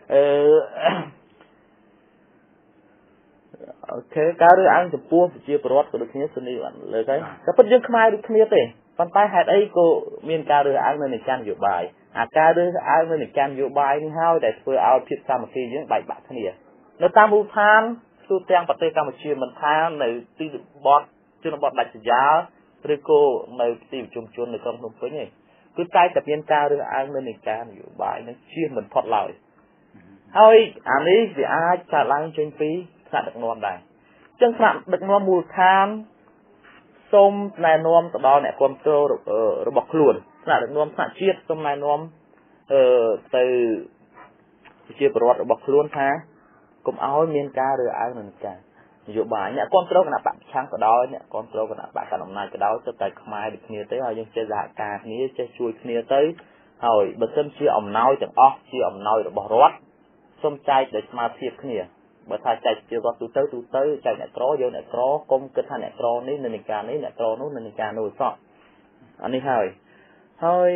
ok cá đứa ăn chụp pua chia bọt của được kia xin đi bạn lời cái cái phần dương khai được kia thế con tay hạt ấy cô miên cá đứa ăn nên can dự bài cá đứa ăn nên can dự bài như hao để vừa ao thiệt sao mà khi những bài bạc thế này nó tam bu than su tang bát tê Campuchia mình than này ti bọt chưa nó bọt đại giá rồi cô này ti chung chung này con không phải nhỉ cứ tay tập miên cá đứa ăn nên can dự bài nó chia mình thoát lời thôi anh ấy thì ai trả lại trên phí khả được nôm đây chân khả được nôm mùi than xôm này nôm từ đó này control được bọc luôn khả được nôm khả chiết xôm này nôm từ chia bọt bọc luôn ha cũng áo miên ca rồi ai mình cả dụ bài nhẹ control cái nào bạn sáng cái đó nhẹ control cái nào bạn cả đồng này cái đó cho tài mai được nhiều tới rồi nhưng chơi giả cả ní chơi chui nhiều tới rồi bật chân chia ẩm nói chẳng off chia ẩm nói được bỏ rót xôm chai để mà thiệp kia bởi thay chạy chưa có tu tới chạy nè tro vô nè tro công kết thành nè tro ní nè ca ní nè tro nút nè ca nồi sọ anh đi hơi thôi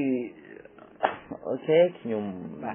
ok nhung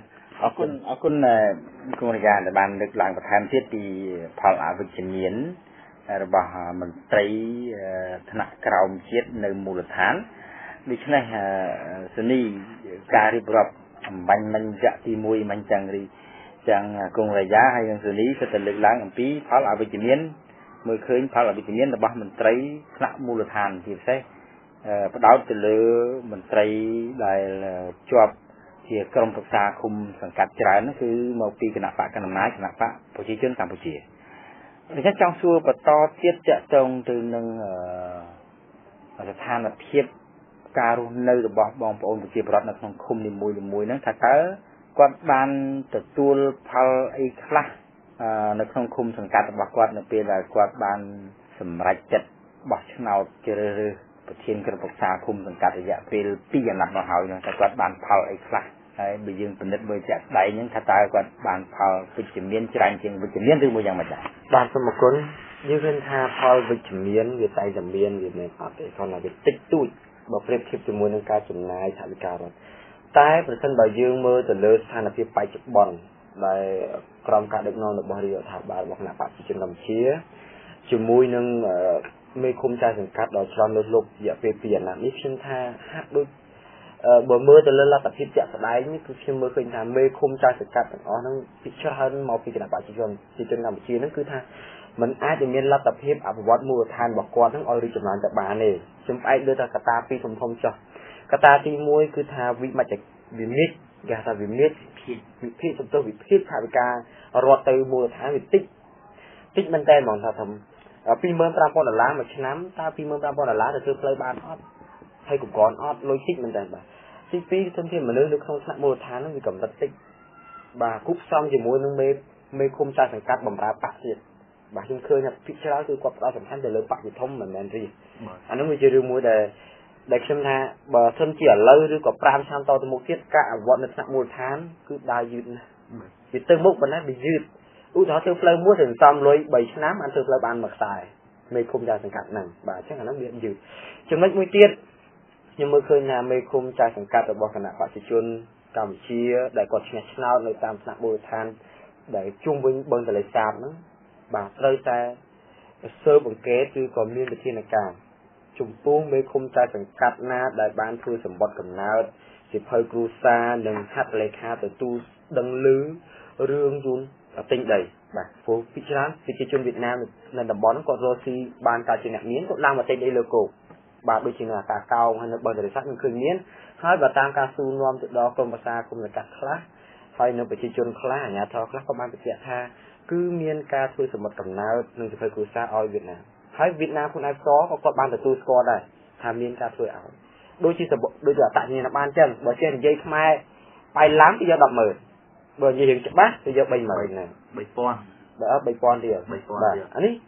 ởคุณคุณรายการแต่บ้านดึกหลังประธานที่ปีพอลอาวิจิเมียนระบาดมันตรีธนาคารเชียดในมูลฐานดิฉันสนีการิบรับมันจะตีมวยมันจังรีจังกงระยะให้ยังสนีก็จะดึกหลังปีพอลอาวิจิเมียนเมื่อคืนพอลอาวิจิเมียนระบาดมันตรีธนามูลฐานที่ใช่พอดาวจะเลือมันตรีได้จวบที่กรมศึกษาคุมสังกัดจรานั่นคือมาปีคณะปะคณะนายคณะปะผู้ชี้ชนกัมพูชีดิฉันจังซัวปตอเทียบจะตรงถึงหนึ่งสถานเทียบการุณในระบบบองปอนผู้ชี้ปรอดในของคุมนิมวยนั้นถ้าเกิดกวาดบานตัดตัวพัลไอ้คลาในของคุมสังกัดระบกวาดในปีละกวาดบานสมัยจัดบัชนาเจริญประเทศกระปุกษาคุมสังกัดระยะเป็นปีอย่างหนักมาหายนะแต่กวาดบานพัลไอ้คลาไปยืนเป็นนิดเบอร์จัดได้ยังถ้าตายกวาดบานพัลวิจิเมียนจรังจริงวิจิเมียนถึงมือยังมาจากบานสมกุลยืนท่าพัลวิจิเมียนวิจัยจำเมียนวิในปากเอกเขาหน่อยติ๊กตุ้ยบอกเปรียบเทียบจำนวนการจำนายถาวิการถแต่ประชันบ่ยืนมือจะเลือดทานอภิไปจุดบอลได้กรมการเด็กน้อยในบริเวณถาบานบอกหน้าปากจิตนำเชี่ยจมูกนึงไม่คุมใจสังกัดเราชอบลดลบอย่าเปลี่ยนนะนี่เพียงท่าฮักด้วยบ่มือจะเลือดละตัดทิพย์จะสลายนี่คือเพียงมือเคยทำไม่คุมใจสังกัดอ๋อนั่งพิจารณามาพิจารณาปากจิตนำเชี่ยนั่นคือท่ามันอาจจะมีละตัดทิพย์อภิวัตมูลทานบอกกวนทั้งออยริจำนวนจากบานเลยจำไอ้เดือดกระตาปีทมจ่อกระตาตีมวยคือท่าวิมาจากวิมิตยาตาวิมิตพิสมตัววิพิถาวิการอดตือมูลทานวิติ๊กมันแต่มองท่าทำปีเมืองปราบปอนล้ามาชนะตาปีเมืองปราบปอนล้าแต่คือเพลย์บานออดให้กุกรออดโลจิกมันแต่แบบที่ปีทั้งที่มันเรื่องเข้าชนะมูลฐานนั่นคือกับตัดติ๊กบ่าคุกซ้ำจะมวยนึงไม่คุมใจสังกัดบำราปะเสียบ่าจึงเคยเนี่ยพิจารณาคือกว่าเราสำคัญแต่เลยปะอยู่ท่อมเหมือนแมนรีอันนั้นมันจะเรื่องมวยแต่เชื่อมท่าบ่าท่านเกี่ยเลยหรือกับปรามชามต่อตะมุกเทียบกะวัดในชนะมูลฐานคือได้ยืดนะยืดเติมมุกมันนั้นไปยืดอุทธรณ์เฟลมั่วถึงซ้ำเลยใบชนะอันเฟลบานหมักสายไม่คุมใจสังกัดนั่นบ่าเช่นนั้นเบียดยืดจึงไม่มวยเตี้ยยังเมื่อเคยนาไม่คุมใจสังกัดแต่บอกขณะปัจจุบันกัมพูชีได้กดชนะชนะในตามสนามโบราณได้จุ่มบนบนทะเลสาบนั้นบ่าเลยแต่เซิร์ฟบังเกตคือก่อนมีประเทศในการจุ่มปุ้งไม่คุมใจสังกัดนาได้บ้านคือสมบัติกับนาสิเพย์กรูซาหนึ่งฮัตเลขาแต่ตูดังลือเรื่องยุนติงใดแบบโฟพิจารณาพิจารณาเวียดนามในดับบอลก็โรซีบานการเชียงนี้ก็ล่างมาติงได้เลยโกบาดโดยเชียงรายกาเกาให้ในบอลทะเลซักมันคืนนี้ให้บาตามการซูนวมจุดดอกกรมภาษากรมในการคลาให้ในประชาชนคลาอย่างทอคลาประมาณเป็นเจ้าท่าคือเมียนการช่วยสมบัติกับน้าหนึ่งจะไปกูซาออยเวียดนามให้เวียดนามคนไอ้ซ้อก็กดบานแต่ตูสกอร์ได้ทำเมียนการช่วยเอาโดยที่สมบัติโดยจะตัดเงินบานเช่นบอเช่นยัยขมายไปล้างที่จะดับมือเบอร์ยี่หิงจับบ้าที่จะใบเหมยนะใบปอนเดี๋ยวใบปอนเดียวอันนี้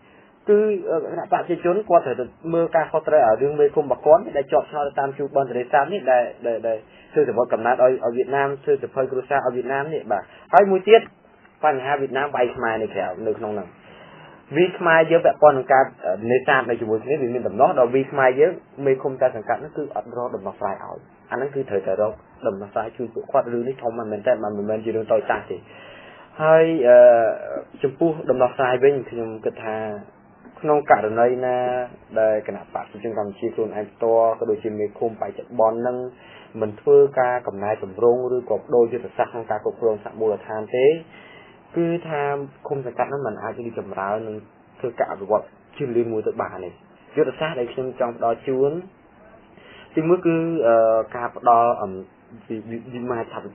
cứ bạn chỉ trốn qua thời mưa ca khó trời ở đường mê cung bạc quán để chọn cho tam chu bên để sam này để sư tử cầm nát ở Việt Nam sư tử phơi cruza ở Việt Nam này bà hai mũi tiết phần hai Việt Nam bay mai này kẹo được không nào vì mai với bạn con ca để sam này chỉ muốn thế vì mình tầm nó đâu vì mai với mê cung ta sản cạn nó cứ ở đó đầm mặt phải ảo anh nó cứ thời đó đầm mặt phải chui qua đường này không mà mình chỉ đường tôi ta thì hai chụp pu đầm mặt phải bên thì mình cứ thà nông cả ở đây nè đây cái nào bạn chúng cầm chi luôn anh to cái đôi chim mê khum phải chạy bòn nâng mình thưa ca cầm nai cầm rong rồi cột đôi cho thật sắc không ca cột rong sạm bùa là than thế cứ tham không phải cắt nó mình ai đi cầm ráo nên thưa cả rồi gọi chim liên mùi tới bà này rất là sát đây xem trong đó chuốn thì mới cứ ca đo vì mai chặt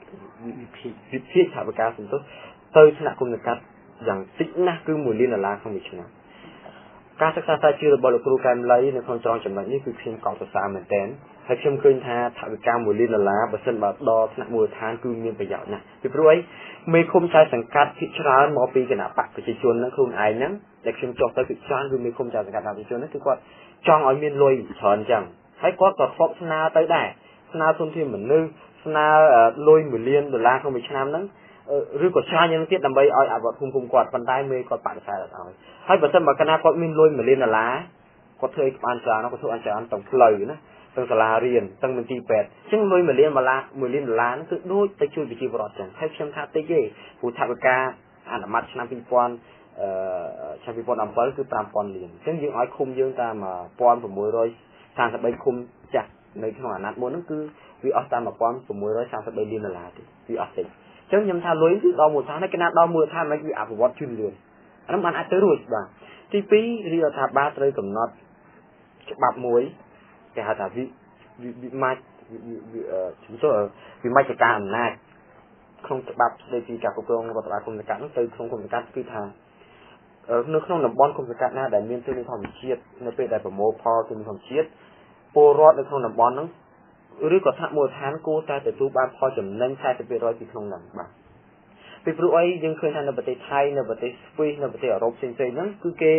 vì phía chặt với ca chúng tôi sẽ không được cắt rằng tích na cứ mùi liên là không bị chừng nàoการศึกษาศาสตร์ชื่อบริครูการไล่ในคนจองจำนวนนี้คือเพียงเก่าตัวสามเหมือนเต้นให้เชื่อมคืนท่าถาวการมูลลินละบริษัทบาดอธนมูลทานคือมีประโยชน์นะที่รวยมีคมใจสังกัดพิจารณาหมอปีกันปักประชาชนนั่นคือไอ้นั้นแต่เชื่อมจองตัวพิจารณาคือมีคมใจสังกัดประชาชนนั่นคือว่าจองเอาเมียนลอยถอนจังให้ก็ตรวจสอบชนะtớiได้ชนะทุนที่เหมือนนึงชนะลอยหมื่นเลียนดอลลาร์เข้าไปชนะนั้นหรือกดชายังเทียบดำใบอ้อยอาบวัดคุมกอดปันได้เมย์กอดปัดใส่ละอ้อยให้บริษัทมาคณะก็มินลอยเหมือนเรียนละก็เธออันจานะก็เธออันจานต้องเลยนะต้องสลาเรียนต้องเป็นตีแปดซึ่งลอยเหมือนเรียนมาละเหมือนเรียนละนั่นคือด้วยไปช่วยวิจิตรรอดจังให้เชื่อมท่าเตยผู้ทักกาอ่านมัดชนะพิพรชนะพิพรอัมเบอร์คือตามปอนเรียนซึ่งยังอ้อยคุมยังตามปอนผมมวยร้อยทางสบายคุมจากในขนาดนั้นมันนั่นคือวิอัสตามปอนผมมวยร้อยทางสบายเรียนละที่วิอัสติจังยำท่าลอยที่ดาวมือท่าในขณะดาวมือท่าไม่คืออาบวัดชุนเรือนอันนั้นมันอาจจะรู้บ้างที่ปีเรียกท่าบ้าเลยกับน็อตฉบับมวยแกหาท่าวิมาชุดโซ่วิมาจัดการอำนาจคงฉบับในปีการปกครองรัฐบาลคงจัดการต้องเติมคงจัดการคือทางเนื้อขนมบอลคงจัดการหน้าแต่เมียนตัวในความเชียดในเป็นแต่ผมโมพอตัวในความเชียดโปรรอดในขนมบอลนั้นหรือก็ถ้ามวยทานกูแต่ตัวบ้านพอจำนั่งใช้จะเป็นร้อยปีขนมหนังบ้างไปปลุกไอ้ยังเคยทำในประเทศไทยในประเทศสวีในประเทศยุโรปเช่นนั้นคือเก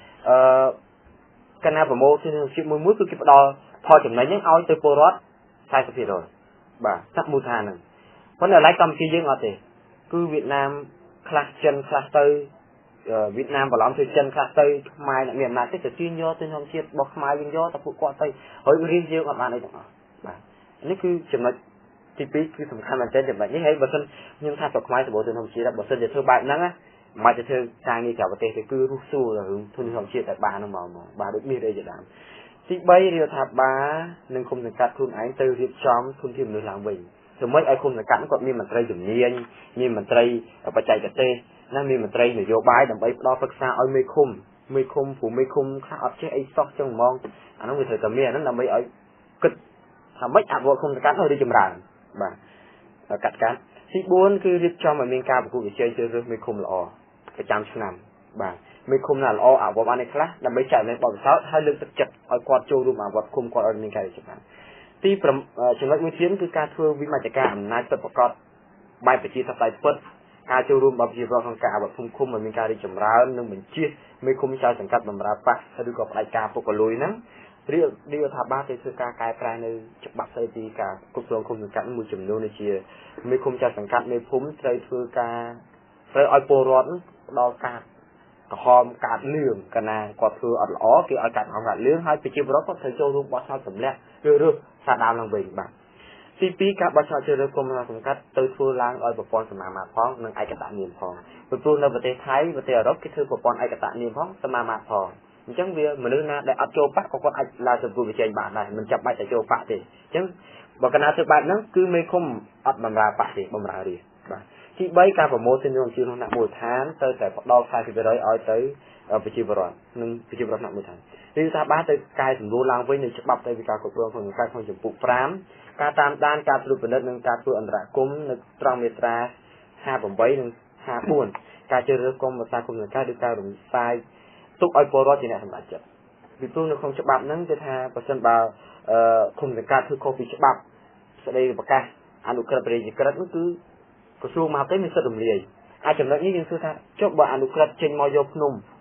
การนาผมโมที่ชิมมือคือเก็บดอพอจำนั่งยังเอาตัวโปรรอดใช้จะเป็นร้อยบ้างถ้ามวยทานนั่นเพราะในหลายกรรมที่ยังเอาแต่คือเวียดนามคลาสเจนคลาสเตอร์เวียดนามบอลล้อมคือเจนคลาสเตอร์ไม้เนี่ยมาที่จะชื่นย่อที่ทำเชียร์บอกไม้ยิงย่อแต่พวกกอดไปเฮ้ยเรียนเยอะประมาณนี้ต่างๆนี่คือจำนวนที่ปีคือสำคัญมันจะจำแบบนี้ให้บริษัทยังทำตกไม้สมบูรณ์ทำเชียร์บริษัทจะเท่าใบนั้นนะมาจะเท่าทางนี้จากประเทศคือรู้สู้หรือทุนทำเชียร์แต่บ้านน้องบ้านด้วยมีได้จะดังที่ใบเรียวทับบ้าหนึ่งคมสังกัดทุนไอ้เตอร์ริบจอมทุนทีมหนึ่งหลังวิ่งสมมติไอ้คมสังกัดก็มีมันไตรจุ่มเนียนมีมันไตรปัจจัยกระเตะนั่นมีมันไตรหน่วยโยบายดับใบดอฟักซาเอาไม่คมผู้ไม่คมข้าอัดเช็คไอ้ซอกจังมองอันนั้นเป็นเธอกับเมียนั่นดับใบไอ้กึศทำไม่อัดวัวคมสังกัดเราได้จำรันบ้างกัดกันที่บุญคือริบจอมมันมีการประกวดเชื่อเรื่องไม่คมละอประจำชั้นบ้างไม่คมน่ะละออาบวันในคลาสดับใบจ่ายในบ่อเท้าให้เลือกจัดเอากอดโจรูมาวัดคมกอดเอาในการจัดการที่จังหวัดมือเทียนคือการทัวร์วิมาจากการอำนาจประกอบใบประชีสไตล์เปิดการโจรูแบบจีบเราทางการแบบคุมมันมีการได้จำร้าวนึงเหมือนเชี่ยไม่คมชาวสังกัดบำราปะถ้าดูกับรายการปกลุยนั้นเรียกทับบ้าในคือการกลายแปลในฉบับสถิติการกุศลคมสังกัดมือจุ่มโนในเชียไม่คมชาวสังกัดในพุ่มใจคือการเลยเอาโปรร้อนดอการหอมการเลื่อมกันนะกอดคืออัดล้อคืออากาศของการเลื่อมให้ไปจีบเราก็เคยโจรูบอสชาวสำเร็จเรื่องสาดาวลังเบงบ้างที่ปีกับบอสชาวเจริญกรมสังกัดเติร์ทูล้างเอาประปอนสมาพ้องหนึ่งไอกระตะเนียมพ้องเป็นตัวในประเทศไทยประเทศยุโรปก็คือประปอนไอกระตะเนียมพ้องสมาพ้องจังเวียเหมือนนะได้อัดโจปะก็ไอลาสกุลวิจัยบาทได้มันจับใบแต่โจปะดิจังบอกกันนะสบายนั้นคือไม่คมอัดบำราปะดิบำราดิที่ใบการประโมทเส้นทางชีวิตของนักมวยทานเติร์แต่ดอกไฟที่ไปร้อยอ้อยเติร์ไปจีบร้อนนึงไปจีบร้อนนักมวยทานที่ทราบบ้านเติร์กายถึงรู้ลางไว้ในฉบับเติร์วิการกดลงของการของจมูกพรามการตามด้านการสรุปเป็นหนึ่งการตัวอันตรกุ้มในตรองเมตราห้าผมใบหนึ่งห้าบุญการเจริญกรมภาษาคุมหนึ่งการดูการหลงทรายตุกไอโปรจีเนี่ยทำหลายจุดวิธีในของฉบับนั้นจะทำประชันบ่าวคุมหนึ่งการคือโควิดฉบับแสดงประกาศอนุกรรมปริยกรนั่นคือกระทรวงมหาดไทยมีสดุมเรียอาจจะแบบนี้ยังคือท่าจบว่าอนุกรรมเชนมอยพนุ่ม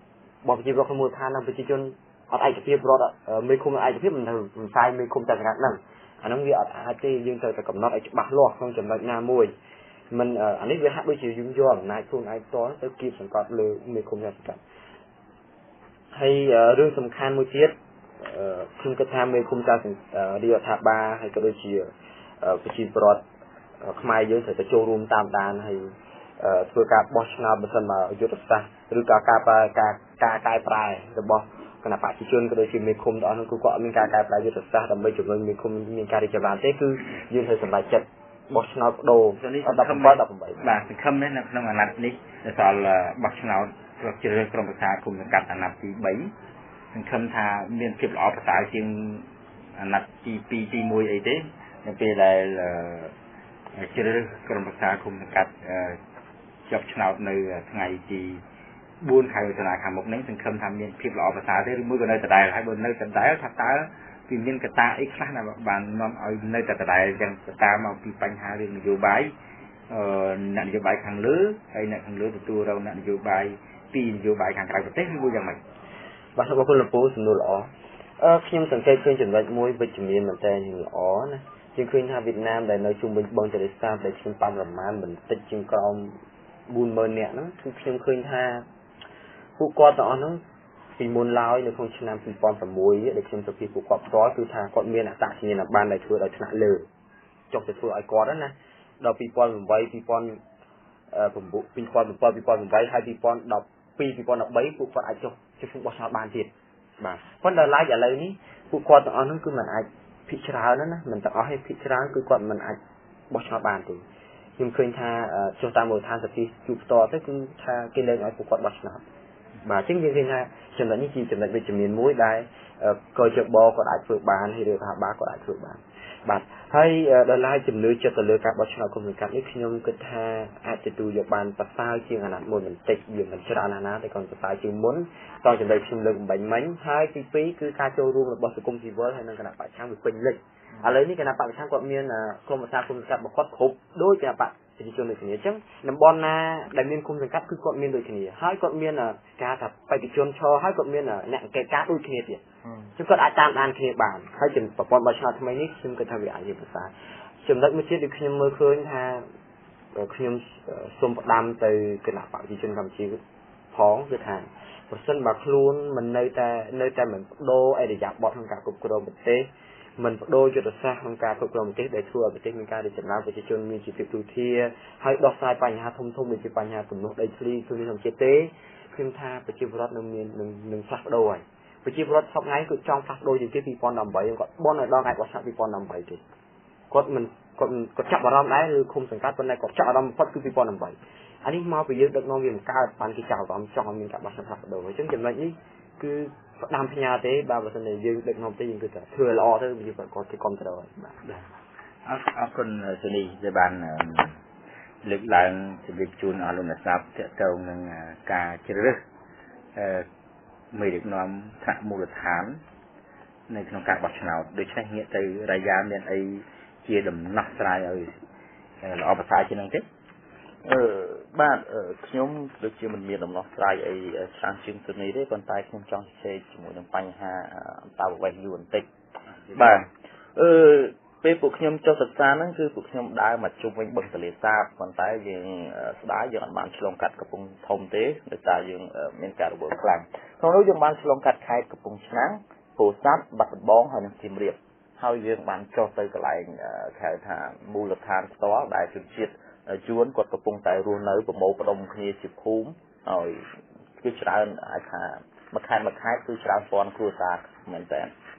บอกจีบเราขโมยทานนำไปจีจนเอาไอ้เพียบรถไม่คุมไอ้เพียบมันใส่ไม่คุมแต่ขนาดนั้นอันนั้นวิอาจจะยืนแต่กับน็อตไอ้บักลอกต้องจำได้หน้ามวยมันอันนี้วิหารด้วยจิยุ่งยากนายทุนไอ้ตัวจะกีบสังกัดเลยไม่คุมแต่กันให้เรื่องสำคัญมือเทียบคุณกระทำไม่คุมแต่เดียวทับบาให้กระโดดเชียไปจีบรถขมายเยอะแต่จะโจรุมตามดานให้ตัวการบอชนาบันมายุติศาสตร์หรือการปลายปลายจะบอกขณะปัจจุบันก็โดยที่มีคุมตอนนั้นกูก็มีการปลายยุติศาสตร์แต่ไม่จุดนั้นมีคุมมีการจัดการแต่คือยืนให้สบายใจบอชนาโดดับผมดับผมไปបាទសង្ឃឹមនេះនៅក្នុងអាណត្តិនេះដែលសល់បោះឆ្នោតជ្រើសរើសក្រុមប្រឹក្សាគុំសង្កាត់អាណត្តិទី3សង្ឃឹមថាមានភាពល្អប្រសើរជាងអាណត្តិទី2ទី1អីទេនៅពេលដែលជ្រើសរើសក្រុមប្រឹក្សាគុំសង្កាត់ជាប់ឆ្នោតនៅថ្ងៃទី4ខែវិច្ឆិកាខាងមុខនេះសង្ឃឹមថាមានភាពល្អប្រសើរទេឬមួយក៏នៅដដែលហើយបើនៅដដែលថាតើពីមានកត្តាអីខ្លះដែលបាននាំឲ្យនៅតែដដែលចឹងកត្តាមកពីបញ្ហារឿងនយោបាយអ្នកនយោបាយខាងលើហើយអ្នកខាងលើទទួលរងអ្នកនយោបាយពីនយោបាយខាងក្រៅប្រទេសឬមួយយ៉ាងម៉េចបាទសូមអរគុណលោកពូសំណួរល្អខ្ញុំសង្កេតឃើញចំណុចមួយវិជ្ជមានមែនតើល្អណាជាងឃើញថាវៀតណាមដែលនៅជុំវិញបឹងទន្លេសាបដែលខ្ញុំប៉ាន់ប្រមាណបន្តិចជាងក្រោម 40,000 នាក់ហ្នឹងគឺខ្ញុំឃើញថាពួកគាត់ទាំងអស់ហ្នឹងពីមុនឡើយនៅក្នុងឆ្នាំ 2006 ដែលខ្ញុំទៅពីពួកគាត់ផ្ទាល់គឺថាគាត់មានអត្តសញ្ញាណប័ណ្ណដែលធ្វើដោយថ្នាក់លើចុះទៅធ្វើឲ្យគាត់ណាដល់ 2008 2007 2008 ហើយ 2012 2013 ពួកគាត់អាចចុះឈ្មោះបោះឆ្នោតបានទៀតបាទប៉ុន្តែឡើយឥឡូវនេះពួកគាត់ទាំងអស់ហ្នឹងគឺមិនអាចភិកច្រើនណាមិនទាំងអស់ឲ្យភិកច្រើនគឺគាត់មិនអាចបោះឆ្នោតបានទេខ្ញុំឃើញថាចុះតាមមូលដ្ឋានសតិជួបផ្ទាល់ទៅគឺថាគេលែងឲ្យពួកគាត់បោះឆ្នោតបាទអញ្ចឹងយើងឃើញថាចំណុចនេះជាចំណុចវិជ្ជមានមួយដែលកោជបគាត់អាចធ្វើបានហើយរដ្ឋាភិបាលគាត់អាចធ្វើបានបាទហើយដល់ឡាយជំនឿចិត្តទៅលើការបោះឆ្នោតគុំសង្កាត់នេះខ្ញុំគិតថាអាចទទួលយកបានប្រសើរជាងអាណត្តិមុនបន្តិចវាមិនច្រើនណាស់តែcònប្រសើរជាងមុនតចំណុចខ្ញុំលើកបំបញ្ញមិញហើយទី2គឺការចូលរួមរបស់សង្គមស៊ីវិលហើយនិងគណៈបព្វឆាំងវាពេញលេញឥឡូវនេះគណៈបព្វឆាំងគាត់មានក្រុមប្រឹក្សាគុំសង្កាត់របស់គាត់គ្រប់ដោយគណៈបព្វប្រជាជនដូចគ្នាអញ្ចឹងតំបន់ណាដែលមានគុំសង្កាត់គឺគាត់មានដូចគ្នាហើយគាត់មានការថាបេតិជនឈរហើយគាត់មានអ្នកអង្កេតការដូចគ្នាទៀតអញ្ចឹងគាត់អាចតាមដានគ្នាបានហើយចំប្រព័ន្ធបោះឆ្នោតថ្មីនេះខ្ញុំគិតថាវាអាចជាប្រសើរចំណុចមួយទៀតដែលខ្ញុំមើលឃើញថាខ្ញុំសូមផ្ដាំទៅគណៈបព្វជិជនកម្ពុជាផងគឺថាប្រសិនបើខ្លួនមិននៅតែមិនបដូរអរិយាប័ត្រក្នុងការគ្រប់គ្រងប្រទេសមិនបដូរយុទ្ធសាស្ត្រក្នុងការគ្រប់គ្រងប្រទេសដែលធ្វើឲ្យប្រទេសមានការរីកចម្រើនប្រជាជនមានជីវភាពទូធាហើយដោះស្រាយបញ្ហាធំៗដូចជាបញ្ហាទំនាស់ដីធ្លីធនធានធម្មជាតិទេខ្ញុំថាប្រជាពលរដ្ឋនឹងផ្លាស់ប្ដូរហើយប្រជាពលរដ្ឋសពថ្ងៃគឺចង់ផ្លាស់ប្ដូរជាង2018គាត់បន់ឲ្យដល់ថ្ងៃបោះឆ្នោត2018ទេគាត់ចាប់អារម្មណ៍ដែរឬឃុំសង្កាត់ប៉ុន្តែគាត់ចាប់អារម្មណ៍បំផុតគឺ2018អានេះមកពីយើងដឹកនាំវាមិនកើតបានគេចាប់អារម្មណ៍ចង់ឲ្យមានការបោះឆ្នោតផ្លាស់ប្ដូរអញ្ចឹងចំណុចនេះគឺផ្ដាំផ្ញើទេបើមិនតែយើងដឹកនាំទេយើងគឺថាធ្វើល្អទៅវាគាត់គេគ្រប់គ្រងបាទអរគុណសុនីដែលបានលើកឡើងជម្រាបជូនអស់លោកអ្នកស្ដាប់ទាក់ទងនឹងការជ្រើសរើសមេដឹកនាំថ្នាក់មូលដ្ឋាននៅក្នុងការបោះឆ្នោតដូច្នេះងាកទៅរាយាមានអីជាដំណោះស្រាយឲ្យល្អប្រសើរជាងនឹងទេបាទខ្ញុំដូចជាមិនមានដំណោះស្រាយអីច្រើនជាងទៅនេះទេប៉ុន្តែខ្ញុំចង់ជជែកជាមួយនឹងបញ្ហាអន្តរវេយយូរបន្តិចបាទពេលពួកខ្ញុំចុះសិក្សាហ្នឹងគឺពួកខ្ញុំដើរមកជុំវិញបឹងទន្លេសាបប៉ុន្តែយើងស្ដាយយើងអត់បានឆ្លងកាត់កំពង់ធំទេដោយសារយើងមានការរវល់ខ្លាំងក្នុងនោះយើងបានឆ្លងកាត់ខេត្តកំពង់ឆ្នាំងពោធិ៍សាត់បាត់ដំបងហើយនិងសៀមរាបហើយយើងបានចុះទៅកន្លែងហៅថាមូលដ្ឋានផ្ទាល់ដែលជនជាតិជួនគាត់កំពុងតែរស់នៅប្រមូលផ្ដុំគ្នាជាភូមិហើយគឺច្រើនអាចថាមួយខេត្តគឺច្រើនពាន់គ្រួសារមែនតើ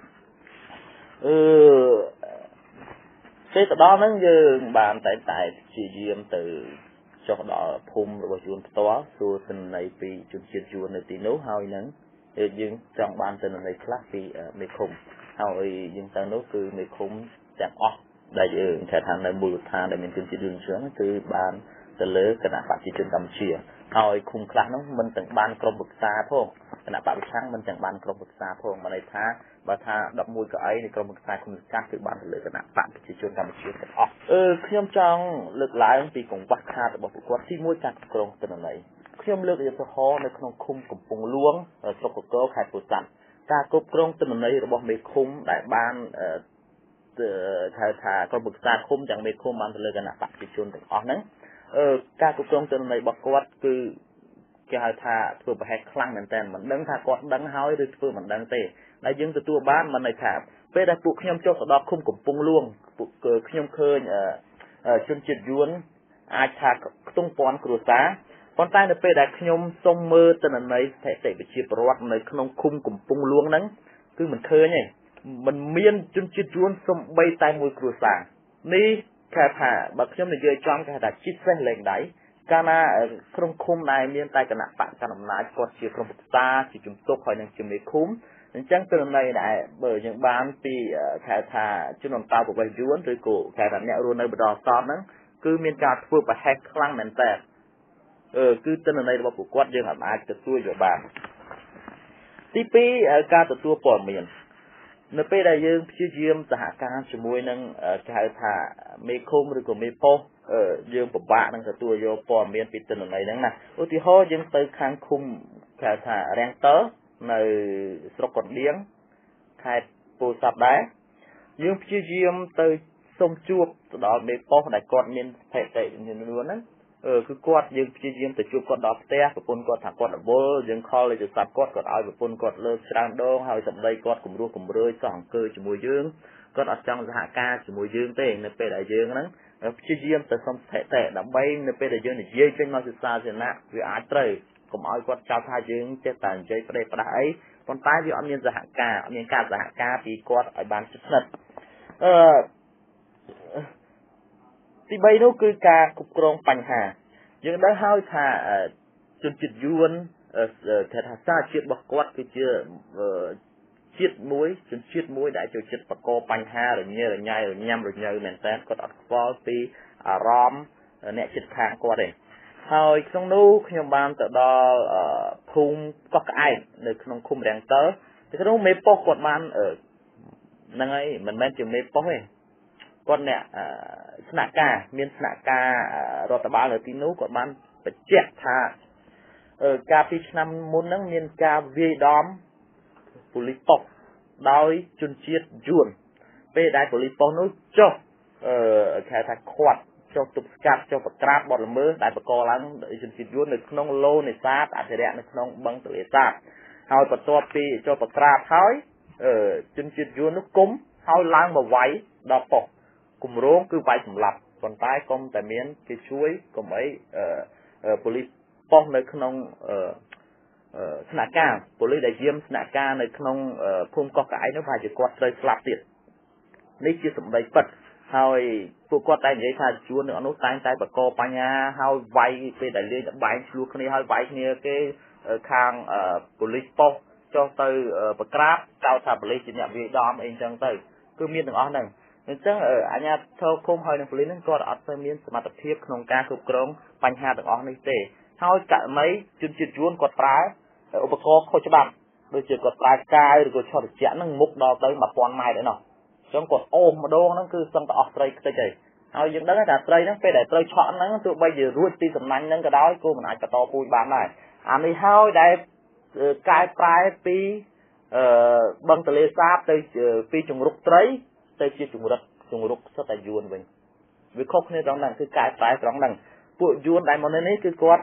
ពេលទៅដល់ហ្នឹងយើងបានតែព្យាយាមទៅចុះដល់ភូមិរបស់ជួនផ្ទាល់សួរទិន្នន័យពីជនជាតិជួននៅទីនោះហើយហ្នឹងយើងចង់បានទិន្នន័យខ្លះពីមេឃុំហើយយើងទៅនោះគឺមេឃុំទាំងអស់ដែលយើងថានៅមូលដ្ឋានដែលមានជនជាតិយួនច្រើនគឺបានទៅលើគណៈបព្វជិជនកម្ពុជាហើយឃុំខ្លះនោះមិនទាំងបានក្រុមប្រឹក្សាផងគណៈបព្វឆាំងមិនទាំងបានក្រុមប្រឹក្សាផងមកន័យថាបើថា11កៅអីនៃក្រុមប្រឹក្សាគុំសង្កាត់គឺបានទៅលើគណៈបព្វជិជនកម្ពុជាទាំងអស់ខ្ញុំចង់លើកឡើងពីកង្វះខាតរបស់ពួកគាត់ទី1ចាត់ក្រុងទិន្នន័យខ្ញុំលើកឧទាហរណ៍នៅក្នុងឃុំកំពង់លួងស្រុកកកខេត្តពោធិ៍សាត់ការគ្រប់គ្រងទិន្នន័យរបស់មេឃុំដែលបានថាក្រុមប្រឹក្សាឃុំទាំងមេឃុំបានទៅលើគណៈបព្វជិជនទាំងអស់ហ្នឹងការគ្រប់គ្រងទិន្នន័យរបស់គាត់គឺគេហៅថាធ្វើប្រហែសខ្លាំងមែនតើមិនដឹងថាគាត់ដឹងហើយឬធ្វើមិនដឹងទេដែលយើងទទួលបានមិនន័យថាពេលដែលពួកខ្ញុំចុះទៅដល់ឃុំកំពង់លួងពួកខ្ញុំឃើញជនជាតិយួនអាចថាខ្ទង់ពាន់គ្រួសារប៉ុន្តែនៅពេលដែលខ្ញុំសុំមើលទិន្នន័យស្ថិតិវិទ្យាប្រវត្តិនៅក្នុងឃុំកំពង់លួងហ្នឹងគឺមិនឃើញទេมันមានជនជាតិយួនសំបីតែមួយគ្រួសារនេះគេថាបើខ្ញុំនិយាយចំគេថាជីសេះលេងដៃកាលណាក្រុមឃុំដែលមានតែគណៈបកកណ្ដាលអំណាចគាត់ជាក្រុមប្រឹក្សាជាជំទប់ហើយនឹងជាមេឃុំអញ្ចឹងទិន្នន័យដែលបើយើងបានពីគេថាជនអន្តោប្រវេសន៍យួនឬក៏គេថាអ្នករស់នៅបន្តសតហ្នឹងគឺមានការធ្វើប្រហែសខ្លាំងមែនតើគឺទិន្នន័យរបស់ពួកគាត់យើងអាចទទួលយកបានទី2ការទទួលព័ត៌មាននៅពេលដែលយើងព្យាយាមសហការជាមួយនឹងគេហៅថាមេឃុំឬក៏មេប៉ុស្តិ៍យើងពិបាកនឹងទទួលយកព័ត៌មានពីទិន្នន័យហ្នឹងណាឧទាហរណ៍យើងទៅខាងឃុំគេហៅថារាំងតើនៅស្រុកកណ្ដៀងខេត្តពោធិ៍សាត់ដែរយើងព្យាយាមទៅសុំជួបទៅដល់មេប៉ុស្តិ៍ដែលគាត់មានស្ថិតិចំនួនហ្នឹងគឺគាត់យើងព្យាយាមទៅជួបគាត់ដល់ផ្ទះប្រពន្ធគាត់ថាគាត់រវល់យើងខលលេខទូរស័ព្ទគាត់ឲ្យប្រពន្ធគាត់លើកច្រើនដងហើយសម្ដីគាត់គំរោះគំរើយសោះអង្គើជាមួយយើងគាត់អត់ចង់សហការជាមួយយើងទេនៅពេលដែលយើងហ្នឹងព្យាយាមទៅសុំស្ថិតិដើម្បីនៅពេលដែលយើងនិយាយចេញមកសាធារណៈវាអាចត្រូវកុំឲ្យគាត់ចោទថាយើងចេះតែនិយាយផ្ដេសផ្ដាស់អីប៉ុន្តែវាអត់មានសហការអត់មានការសហការពីគាត់ឲ្យបានជិតស្និទ្ធទី3នោះគឺការគ្រប់គ្រងបញ្ហាយើងដឹងហើយថាជនជាតិយួនគេថាសារជាតិរបស់គាត់គឺជាជាតិមួយជនជាតិមួយដែលចូលចិត្តបកកបញ្ហារញ៉េរញ៉ៃរញ៉ាំរញ៉ៅមែនតើគាត់អត់ខ្វល់ពីអារម្មណ៍អ្នកជិតខាងគាត់ទេហើយក្នុងនោះខ្ញុំបានទៅដល់ភូមិកោះក្អែកនៅក្នុងឃុំរាំងតើទីនោះមេប៉ុស្តិ៍គាត់បានហ្នឹងហើយមិនមែនជាមេប៉ុស្តិ៍ទេគាត់អ្នកស្នាក់ការមានស្នាក់ការរដ្ឋបាលនៅទីនោះគាត់បានបញ្ជាក់ថាកាលពីឆ្នាំមុនហ្នឹងមានការវាយដំប៉ូលីសប៉ុស្តិ៍ដោយជនជាតិយួនពេលដែលប៉ូលីសប៉ុស្តិ៍នោះចុះគេថាខាត់ចុះទប់ស្កាត់ចុះប្រក្រាបបទល្មើសដែលបង្កឡើងដោយជនជាតិយួននៅក្នុងឡូនេសាទអភិរក្សនៅក្នុងបឹងទន្លេសាបហើយបន្ទាប់ពីចុះប្រក្រាបហើយជនជាតិយួននោះគុំហើយឡើងមកវាយដល់ប៉ុស្តិ៍គម្រោងគឺវាយសម្លាប់ប៉ុន្តែកុំតែមានគេជួយកុំអីប៉ូលីសប៉ុស្តិ៍នៅក្នុងស្នាក់ការប៉ូលីសដែលយាមស្នាក់ការនៅក្នុងភូមិកោះក្អែកនោះប្រហែលជាគាត់ត្រូវស្លាប់ទៀតនេះជាសម្ដីពិតហើយពួកគាត់តែនិយាយថាជួននៅនោះតែងតែបកកបញ្ហាហើយវាយពេលដែលលេងល្បែងឆ្លោះគ្នាហើយវាយគ្នាគេខាងប៉ូលីសប៉ុស្តិ៍ចុះទៅប្រក្រាបចោទថាប៉ូលីសជាអ្នកវាយដំអីអញ្ចឹងទៅគឺមានទាំងអស់ហ្នឹងអញ្ចឹងអាជ្ញាធរឃុំហើយនឹងប៉ូលីសហ្នឹងគាត់អត់ទៅមានសមត្ថភាពក្នុងការគ្រប់គ្រងបញ្ហាទាំងអស់នេះទេហើយករណីជនជាតិយួនគាត់ប្រើឧបករណ៍ខុសច្បាប់ដូចជាគាត់ប្រើកាយឬក៏ឆក់ត្រជាក់ហ្នឹងមុខដល់ទៅ 1000 ម៉ែត្រឯណោះអញ្ចឹងគាត់អូសម្ដងហ្នឹងគឺសឹងតែអស់ត្រីខ្ទេចហើយហើយយើងដឹងថាត្រីហ្នឹងពេលដែលត្រូវឆក់ហ្នឹងទោះបីជារួចពីសំណាញ់ហ្នឹងក៏ដោយក៏មិនអាចបន្តពូជបានដែរអានេះហើយដែលកែប្រែពីបឹងទន្លេសាបទៅពីជង្រុកត្រីទៅជាជង្រុកសុទ្ធតែយួនវិញវាខុសគ្នាត្រង់ហ្នឹងគឺកែប្រែត្រង់ហ្នឹងពួកយួនដែលមកនេះគឺគាត់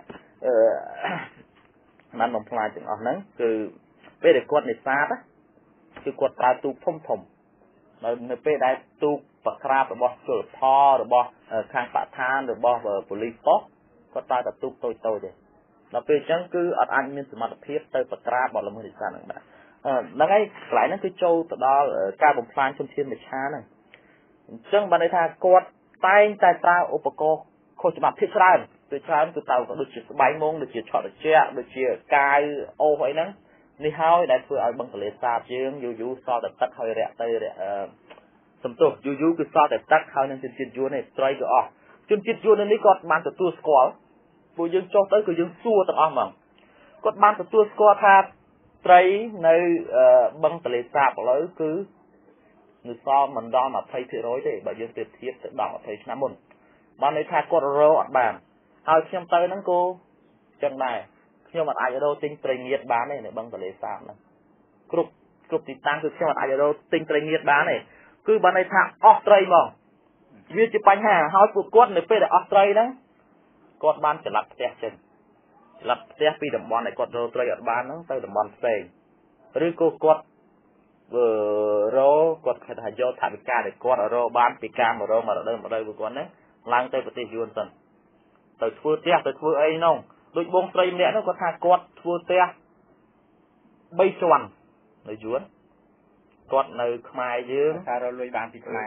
បានបំផ្លាញទាំងអស់ហ្នឹងគឺពេលដែលគាត់នេសាទគឺគាត់ប្រើទូកធំនៅពេលដែលទូកប្រក្រាបរបស់ជលផលរបស់ខាងបឋានរបស់ប៉ូលីសប៉ុស្តិ៍គាត់ប្រើតែទូកតូចទេដល់ពេលអញ្ចឹងគឺអត់អាចមានសមត្ថភាពទៅប្រក្រាបបទល្មើសនេសាទហ្នឹងបានហ្នឹងហើយកន្លែងហ្នឹងគឺចូលទៅដល់ការបំផ្លាញជនជាតិមច្ឆាហ្នឹងអញ្ចឹងបានន័យថាគាត់តែងតែប្រើឧបករណ៍ខុសច្បាប់ភាគច្រើនគឺទៅដូចជាស្បៃមងដូចជាឆក់ត្រជាក់ដូចជាកាយអូសអីហ្នឹងនេះហើយដែលធ្វើឲ្យបឹងទន្លេសាបយើងយូរសល់តែទឹកហើយរាក់ទៅសំទោសយូរគឺសល់តែទឹកហើយនឹងជនជាតិយួននេះត្រីក៏អស់ជនជាតិយួននេះគាត់បានទទួលស្គាល់ពួកយើងចុះទៅគឺយើងសួរទាំងអស់ហ្មងគាត់បានទទួលស្គាល់ថាត្រីនៅបឹងទន្លេសាបឥឡូវគឺនៅសល់មិនដល់ 20% ទេបើយើងប្រៀបធៀបទៅដល់20ឆ្នាំមុនបានន័យថាគាត់រកអត់បានហើយខ្ញុំទៅហ្នឹងក៏ចឹងដែរខ្ញុំអត់អាចរកទិញត្រីងៀតបានទេនៅបឹងទន្លេសាបហ្នឹងគ្រប់ទីតាំងគឺខ្ញុំអត់អាចរកទិញត្រីងៀតបានទេគឺបានន័យថាអស់ត្រីហ្មងវាជាបញ្ហាហើយពួកគាត់នៅពេលដែលអស់ត្រីហ្នឹងគាត់បានច្រឡប់ផ្ទះចេញច្រឡប់ផ្ទះពីតំបន់ដែលគាត់រកត្រីអត់បានហ្នឹងទៅតំបន់ផ្សេងឬក៏គាត់គាត់គេថាយកថវិកាដែលគាត់រកបានពីការមករកមករដូវពួកគាត់ហ្នឹងឡើងទៅប្រទេសយួនសិនទៅធ្វើផ្ទះទៅធ្វើអីហ្នឹងដូចបងស្រីម្នាក់ហ្នឹងគាត់ថាគាត់ធ្វើផ្ទះ3ជាន់នៅយួនគាត់នៅខ្មែរយើងថារលួយបានពីខ្មែរ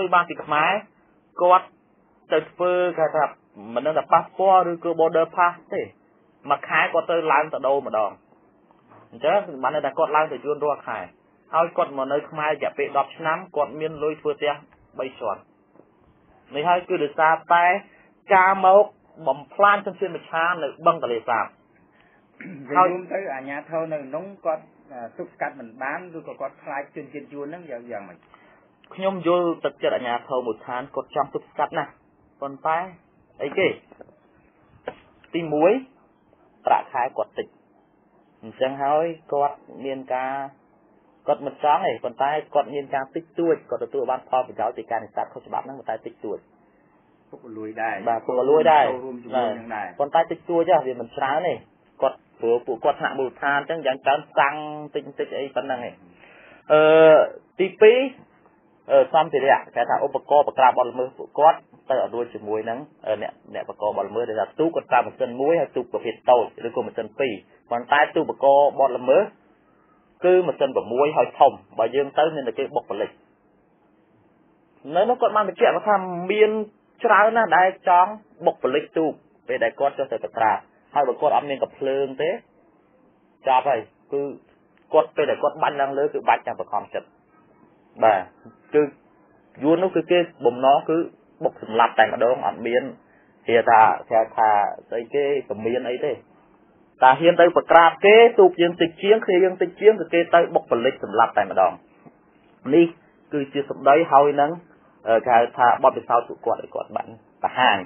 គាត់ទៅធ្វើគេថាមិនដឹងថាប៉ាសពតឬក៏ border pass ទេមួយខែគាត់ទៅឡើងទៅដូរម្ដងអញ្ចឹងបានន័យថាគាត់ឡើងទៅយួនរាល់ខែហើយគាត់មកនៅខ្មែររយៈពេល10ឆ្នាំគាត់មានលុយធ្វើផ្ទះ3ជាន់នេះហើយគឺដោយសារតែការមកបំផ្លាញជនជាតិមច្ឆានៅបឹងទន្លេសាបហើយទៅអាជ្ញាធរនៅក្នុងគាត់ទប់ស្កាត់មិនបានឬក៏គាត់ខ្លាចជនជាតិយួនហ្នឹងយ៉ាងម៉េចខ្ញុំយល់ទឹកចិត្តអាជ្ញាធរមួយឋានគាត់ចង់ទប់ស្កាត់ណាស់ប៉ុន្តែអីគេទី1ប្រាក់ខែគាត់តិចអញ្ចឹងហើយគាត់មានការគាត់មិនចង់ទេប៉ុន្តែគាត់មានការតិចតួចគាត់ទទួលបានផលប្រយោជន៍ពីការនេសាទខុសច្បាប់ហ្នឹងប៉ុន្តែតិចតួចពុករលួយដែរបាទពុករលួយដែររួមជាមួយនឹងដែរប៉ុន្តែតិចតួចវាមិនច្រើនទេគាត់ព្រោះពួកគាត់ថ្នាក់មូលដ្ឋានអញ្ចឹងយ៉ាងច្រើនសាំងតិចអីប៉ុណ្ណឹងឯងទី2សម្ភារៈគេថាឧបករណ៍បក្រាបបទល្មើសពួកគាត់ទៅអត់រួចជាមួយនឹងអ្នកបកបទល្មើសដែលថាទូកគាត់ប្រើម៉ាស៊ីន1ហើយទូកប្រភេទតូចឬក៏ម៉ាស៊ីន2ប៉ុន្តែទូកបកបទល្មើសគឺម៉ាស៊ីន6ហើយធំបើយើងទៅមានតែគេបុកបលិចនៅនោះគាត់បានបញ្ជាក់ថាមានច្រើនណាស់ដែលចង់បុកបលិចទូកពេលដែលគាត់ចុះទៅបក្រាបហើយបើគាត់អត់មានកំភ្លើងទេចប់ហើយគឺគាត់ពេលដែលគាត់បាញ់ឡើងលើគឺបាច់ទាំងបខំចិត្តបាទគឺយួននោះគឺគេបំណងគឺបុកសម្លាប់តែម្ដងអត់មានគេថាស្អីគេពមៀនអីទេតាហ៊ានទៅបក្រាបគេទូកយើងតិចជាងគ្នាយើងតិចជាងគឺគេទៅបុកបលិចសម្លាប់តែម្ដងនេះគឺជាសម្ដីហើយនឹងគេហៅថាបទពិសោធន៍ពួកគាត់ឲ្យគាត់បានបង្ហាញ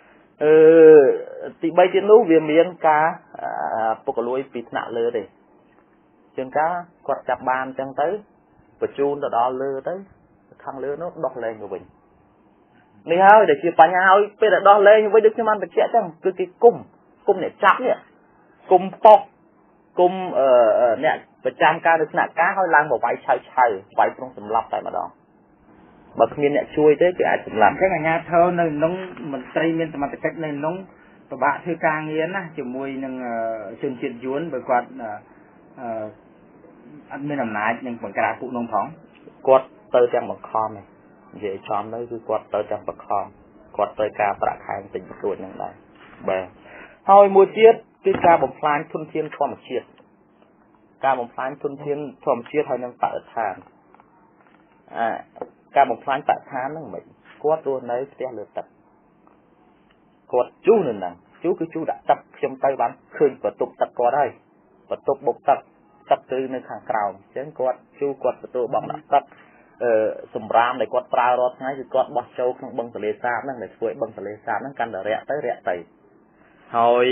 ទី3ទៀតនោះវាមានការពុករលួយពីថ្នាក់លើទេជាងការគាត់ចាប់បានអញ្ចឹងទៅបញ្ជូនទៅដល់លើទៅខាងលើនោះដោះលែងទៅវិញនេះហើយដែលជាបញ្ហាហើយពេលដែលដោះលែងវិញដូចខ្ញុំបានបញ្ជាក់អញ្ចឹងគឺគេគុំអ្នកចាប់នេះគុំប៉ុកគុំអ្នកប្រចាំការនៅថ្នាក់ការហើយឡើងមកវាយឆៅវាយក្នុងសម្លាប់តែម្ដងបើគ្មានអ្នកជួយទេគេអាចសម្លាប់អញ្ចឹងអាជ្ញាធរនៅក្នុងមន្ត្រីមានសមត្ថកិច្ចនៅក្នុងពិបាកធ្វើការងារណាជាមួយនឹងជនជាតិយួនបើគាត់អត់មានអំណាចនឹងបង្ក្រាបពួកនោះផងគាត់ទៅទាំងបង្ខំនិយាយចំទៅគឺគាត់ទៅទាំងបង្ខំគាត់ត្រូវការប្រាក់ខែតិចបន្តួចនឹងដែរបាទហើយមួយទៀតគឺការបំផ្លាញធនធានធម្មជាតិហើយនឹងបរិស្ថានការបំផ្លាញបរិស្ថានហ្នឹងមិនគាត់រស់នៅផ្ទះលើទឹកគាត់ជូរនៅហ្នឹងជូរគឺជូរដាក់ទឹកខ្ញុំទៅបានឃើញបន្ទប់ទឹកគាត់ហើយបន្ទប់បុកទឹកគឺនៅខាងក្រោមអញ្ចឹងគាត់ជូរគាត់ទទួលបង់ដាក់ទឹកសម្រាមដែលគាត់ប្រើរាល់ថ្ងៃគឺគាត់បោះចូលក្នុងបឹងទន្លេសាបហ្នឹងដែលធ្វើឲ្យបឹងទន្លេសាបហ្នឹងកាន់តែរាក់ទៅហើយ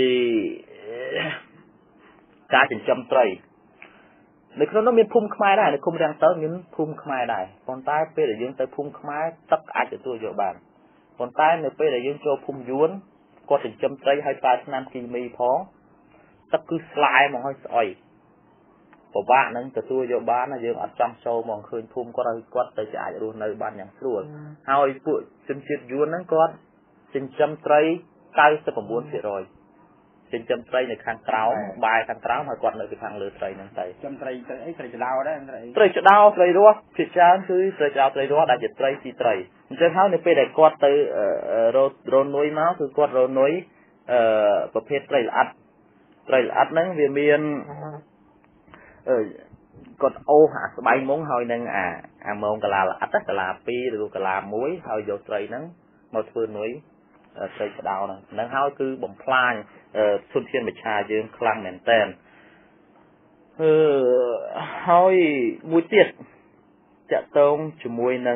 ការចិញ្ចឹមត្រីនៅក្នុងនោះមានភូមិខ្មែរដែរនៅឃុំរាំងតើមានភូមិខ្មែរដែរប៉ុន្តែពេលដែលយើងទៅភូមិខ្មែរទឹកអាចទទួលយកបានប៉ុន្តែនៅពេលដែលយើងចូលភូមិយួនគាត់ចិញ្ចឹមត្រីឲ្យប្រើថ្នាំគីមីផងទឹកគឺស្លាយហ្មងឲ្យស្អុយពិបាកនឹងទទួលយកបានណាយើងអត់ចង់ចូលមកឃើញភូមិគាត់ឲ្យគាត់ទៅជាអាចរស់នៅបានយ៉ាងស្រួលហើយពួកជនជាតិយួនហ្នឹងគាត់ចិញ្ចឹមត្រី 99% ចិញ្ចឹមត្រីនៅខាងក្រោមបាយខាងក្រោមហើយគាត់នៅពីខាងលើត្រីហ្នឹងទៅចិញ្ចឹមត្រីទៅអីត្រីចដោដែរត្រីចដោត្រីរស់ភាគច្រើនគឺត្រីចដោត្រីរស់ដែលជាត្រីស៊ីត្រីអញ្ចឹងហើយនៅពេលដែលគាត់ទៅរនុយមកគឺគាត់រនុយប្រភេទត្រីល្អិតហ្នឹងវាមានគាត់អូសអាស្បៃមុងហើយនឹងអាម៉ោងកាឡាល្អិតកាឡា2ឬកាឡា1ហើយយកត្រីហ្នឹងមកធ្វើនុយត្រីចដោហ្នឹងហើយគឺបំផ្លាញធនធានមច្ឆាយើងខ្លាំងមែនតើហើយមួយទៀតតាក់ទងជាមួយនឹង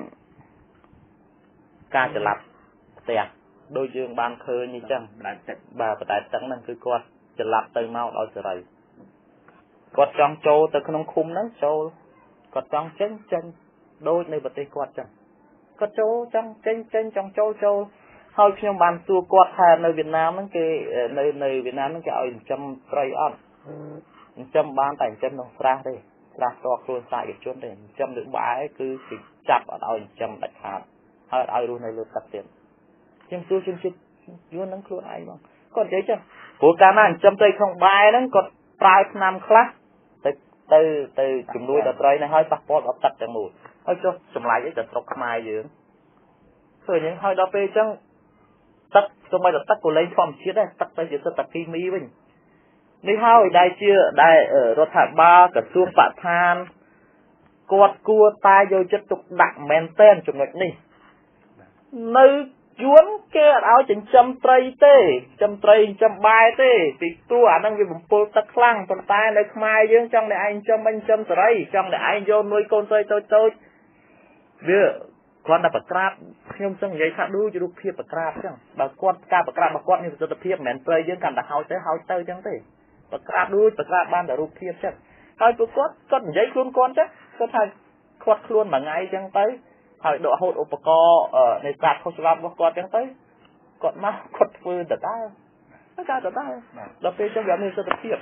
ការច្រឡប់ផ្ទះដូចយើងបានឃើញអញ្ចឹងបតែទឹកហ្នឹងគឺគាត់ចจะหลับเติมเมาเอาจะไรกดจังโจแต่ขนมคุมนั้นโจกดจังเจนเจนโดยในประเทศกดจังกดโจจังเจนเจนจังโจโจเขาเพียงบานตัวกดแทนในเวียดนามนั่นคือในเวียดนามนั่นคือเอาจำไรอ่อนจำบ้านแต่จำน้องฟราได้ฟราตัวครัวสายจนเด่นจำหรือบ่ายคือสิจับเอาจำดัดขาดเอาดูในเรือตัดเตียนยังตัวชิมย้อนนั่งครัวไอ้บ้างก็เจ๊จังหัวการนั่นจำใจของใบนั่นกดปลายนำคลาtừ chùm đuôi đợt đây này hơi bắt bóp ấp tật trong mùi hơi cho chùm lại với đợt trọc mai dưỡng rồi những hơi đo phê chẳng tắt cho mấy đợt tắt của lên phòng chiếc này tắt tới giữa tắt khi mỹ bình đi hơi đây chưa đây ở rốt hạ ba cả xuông bạ than quạt cua tai vô chất tục đặng men tên chùm ngạch này nơi chuốn kia áo chỉnh châm tray châm bài tê vì tua đang vì bụng pol tắc lăng còn tai nơi mai dương trong để anh châm tray trong để anh vô nuôi con tôi vừa con đã bật crab nhưng trong giấy thả đuôi cho đục phiệp bật crab chẳng bà con ca bật crab bà con như tôi tập phiệp mền tray dương cần đã hao tới chẳng tê bật crab đuôi bật crab ban đã đục phiệp chẳng hai cô con giấy luôn con chắc có thay quạt luôn mà ngay chẳng tớiហើយដកហូតឧបករណ៍នៃការខុសច្បាប់របស់គាត់ចឹងទៅគាត់មកគាត់ធ្វើដដែលដល់ពេលចឹងវាមានសិទ្ធិភាព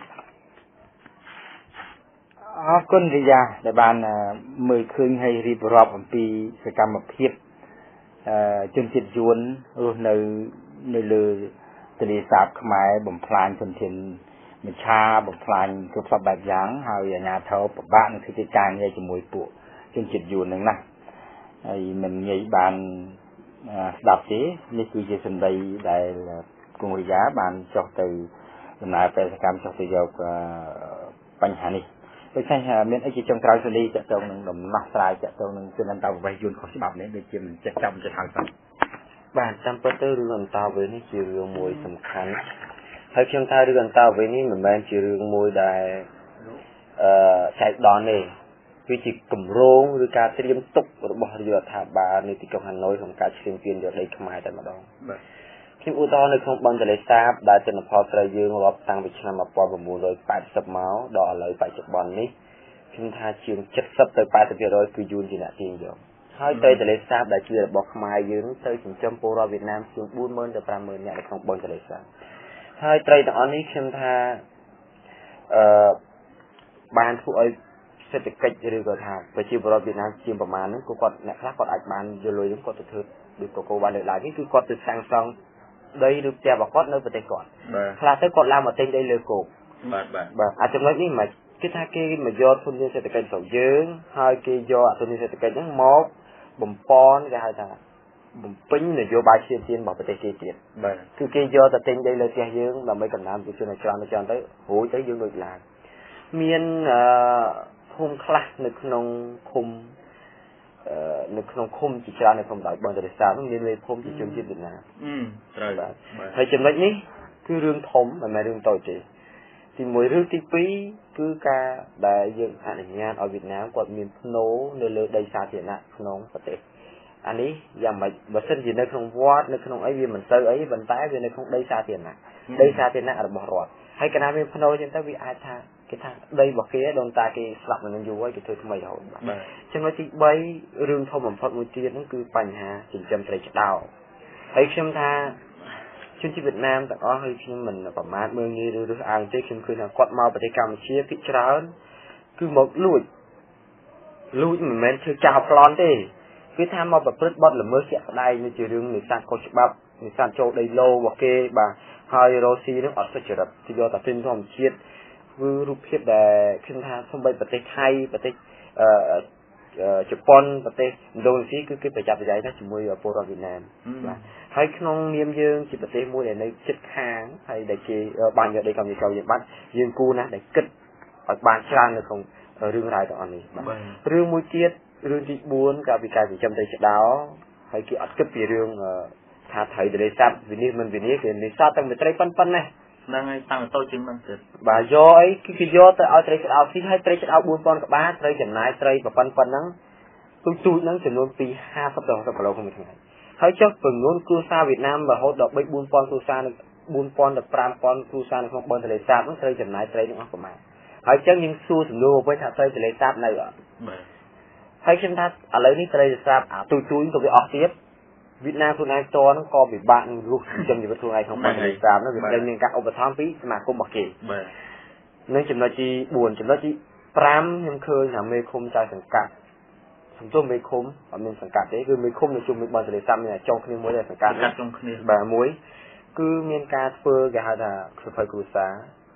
អរគុណវិយាដែលបានមើលឃើញហើយរៀបរាប់អំពីសកម្មភាពជនជាតិយួនរស់នៅលើទន្លេសាបខ្មែរបំផ្លាញធនធានមច្ឆាបំផ្លាញគ្រប់សពបែបយ៉ាងហើយអាជ្ញាធរពិបាកនឹងធ្វើការងារជាមួយពួកជនជាតិយួននឹងណាហើយមិនងាយបានស្ដាប់ទេនេះគឺជាសម្ដីដែលគង់រិយាបានចុះទៅដំណើរបេសកកម្មចុះទៅយកបញ្ហានេះដូច្នេះមានអីជាចុងក្រោយសូលីតទៅនឹងដំណោះស្រាយតទៅនឹងជនអន្តរប្រវេសន៍យួនខុសច្បាប់នេះដូចជាមិនចេះចាំទៅហើយសោះបាទតាមពិតទៅរឿងអន្តរប្រវេសន៍នេះជារឿងមួយសំខាន់ហើយខ្ញុំថារឿងអន្តរប្រវេសន៍នេះមិនមែនជារឿងមួយដែលចែកដនទេវាជាគម្រោងឬការត្រៀមទុករបស់រដ្ឋាភិបាលនៃទីក្រុងហាណូយក្នុងការឈ្លានពានយកដីខ្មែរតែម្ដងខ្ញុំឧទាហរណ៍នៅក្នុងបឹងទន្លេសាបដែលទិន្នផលត្រីយើងរាប់តាំងពីឆ្នាំ1980មកដល់ឥឡូវបច្ចុប្បន្ននេះខ្ញុំថាជាង70ទៅ80%គឺយួនជាអ្នកទាញយកហើយត្រីទន្លេសាបដែលជារបស់ខ្មែរយើងទៅចិញ្ចឹមពលរដ្ឋវៀតណាមជាង 40,000 ទៅ 50,000 នាក់នៅក្នុងបឹងទន្លេសាបហើយត្រីទាំងអស់នេះខ្ញុំថាបានធ្វើឲ្យសេដ្ឋកិច្ចឬក៏ថាប្រជាពលរដ្ឋវៀតណាមជាប្រមាណហ្នឹងគាត់អ្នកខ្លះគាត់អាចបានយកលុយហ្នឹងគាត់ទៅធ្វើដូចកកបានលើកឡើងនេះគឺគាត់ទៅសាងសង់ដីឬផ្ទះរបស់គាត់នៅប្រទេសគាត់ខ្លះទៅគាត់ឡើងមកទិញដីលើគោកបាទអាចចំណុចនេះមិនគឺថាគេមកយកធនធានសេដ្ឋកិច្ចរបស់យើងហើយគេយកធនធានសេដ្ឋកិច្ចហ្នឹងមកបំពន់គេហៅថាបំពេញនយោបាយឈានទានរបស់ប្រទេសគេទៀតបាទគឺគេយកទៅទិញដីលើផ្ទះយើងដើម្បីកំណើនប្រជាជនឲ្យច្រើនទៅរួចទៅយើងដូចឡើងមានភូមិខ្លះនៅក្នុងឃុំជាច្រើននៅក្នុងដៃបឹងទន្លេសាបនោះមានមេភូមិជាជនជាតិវៀតណាមត្រូវបាទហើយចំណុចនេះគឺរឿងធំមិនមែនរឿងតូចទេទី1រឿងទី2គឺការដែលយើងអនុញ្ញាតឲ្យវៀតណាមគាត់មានភ្នូរនៅលើដីសាធារណៈក្នុងប្រទេសអានេះយ៉ាងម៉េចបើសិនជានៅក្នុងវត្តនៅក្នុងអីវាមិនទៅអីប៉ុន្តែវានៅក្នុងដីសាធារណៈរបស់រដ្ឋហើយកាលណាមានភ្នូរចឹងទៅវាអាចថាគេថាដីរបស់គេដូនតាគេស្លាប់នឹងយូរហើយគេធ្វើថ្មីរហូតបាទចំណុចទី3រឿងធំបំផុតមួយទៀតហ្នឹងគឺបញ្ហាចិញ្ចឹមត្រីឆ្ដោហើយខ្ញុំថាជនជាតិវៀតណាមទាំងអស់ហើយខ្ញុំមិនប្រមាថមើលងាយឬរើសអើងទេខ្ញុំឃើញថាគាត់មកប្រទេសកម្ពុជាភាគច្រើនគឺមកលួចមិនមែនធ្វើចោលប្លន់ទេគឺថាមកប្រព្រឹត្តបទល្មើសជាក់ស្ដែងនេះជារឿងនេសាទខុសច្បាប់នេសាទចូលដីឡូរបស់គេបាទហើយរ៉ូស៊ីនឹងអត់សុចរិតទីយកតែទិញធម្មជាតិគឺរូបភាពដែលខ្ញុំថាសូម្បីប្រទេសថៃប្រទេសជប៉ុនប្រទេសឥណ្ឌូនេស៊ីគឺគេប្រចាំប្រជែងថាជាមួយពលរដ្ឋវៀតណាមបាទហើយក្នុងនាមយើងជាប្រទេសមួយដែលនៅជិតខាងហើយដែលគេបានយកដីកម្ពុជាយើងបាត់យើងគួរណាស់ដែលគិតឲ្យបានច្រើននៅក្នុងរឿងរ៉ាវទាំងអស់នេះបាទរឿងមួយទៀតរឿងទី4កាលពីការចិញ្ចឹមត្រីឆ្ដោហើយគេអត់គិតពីរឿងថាត្រីទន្លេសាបវិនិច្ឆ័យមិនវិនិច្ឆ័យគេនេសាទទាំងត្រីប៉ុណ្ណេះហ្នឹងហើយតាំងតូចជាងហ្នឹងទៀតបាទយកអីគឺយកទៅឲ្យត្រីឆ្ដោស៊ីហើយត្រីឆ្ដោ 4,000 ក្បាលត្រីចំណាយត្រីប៉ុណ្ណឹងទូចហ្នឹងចំនួនពី50ទៅ60គីឡូក្នុងមួយថ្ងៃហើយចុះចំនួនគ្រួសារវៀតណាមរហូតដល់ 3-4,000 គ្រួសារនៅ 4 pon 15 pon គ្រួសារនៅក្នុងបឹងទន្លេសាបនោះត្រូវចំណាយត្រីទាំងអស់ប្រមាណហើយអញ្ចឹងយើងសួរសំណួរវិញថាត្រីទន្លេសាបនៅអត់បាទហើយខ្ញុំថាឥឡូវនេះត្រីទន្លេសាបទូចក៏វាអស់ទៀតវៀតណាមខ្លួនឯងតហ្នឹងក៏ពិបាកនឹងរស់ចិញ្ចឹមជីវិតខ្លួនឯងក្នុងបឹងទន្លេសាបនោះវាត្រូវមានការឧបត្ថម្ភពីសមាគមរបស់គេបាទនឹងចំណុចទី4ចំណុចទី5ខ្ញុំឃើញថាមេឃុំចៅសង្កាត់សំទោសមេឃុំអត់មានសង្កាត់ទេគឺមេឃុំនៅជុំវិញបឹងទន្លេសាបមានចុងគ្នាមួយដែរសង្កាត់ចុងគ្នាបាទមួយគឺមានការធ្វើគេហៅថាសភៅគ្រួសារ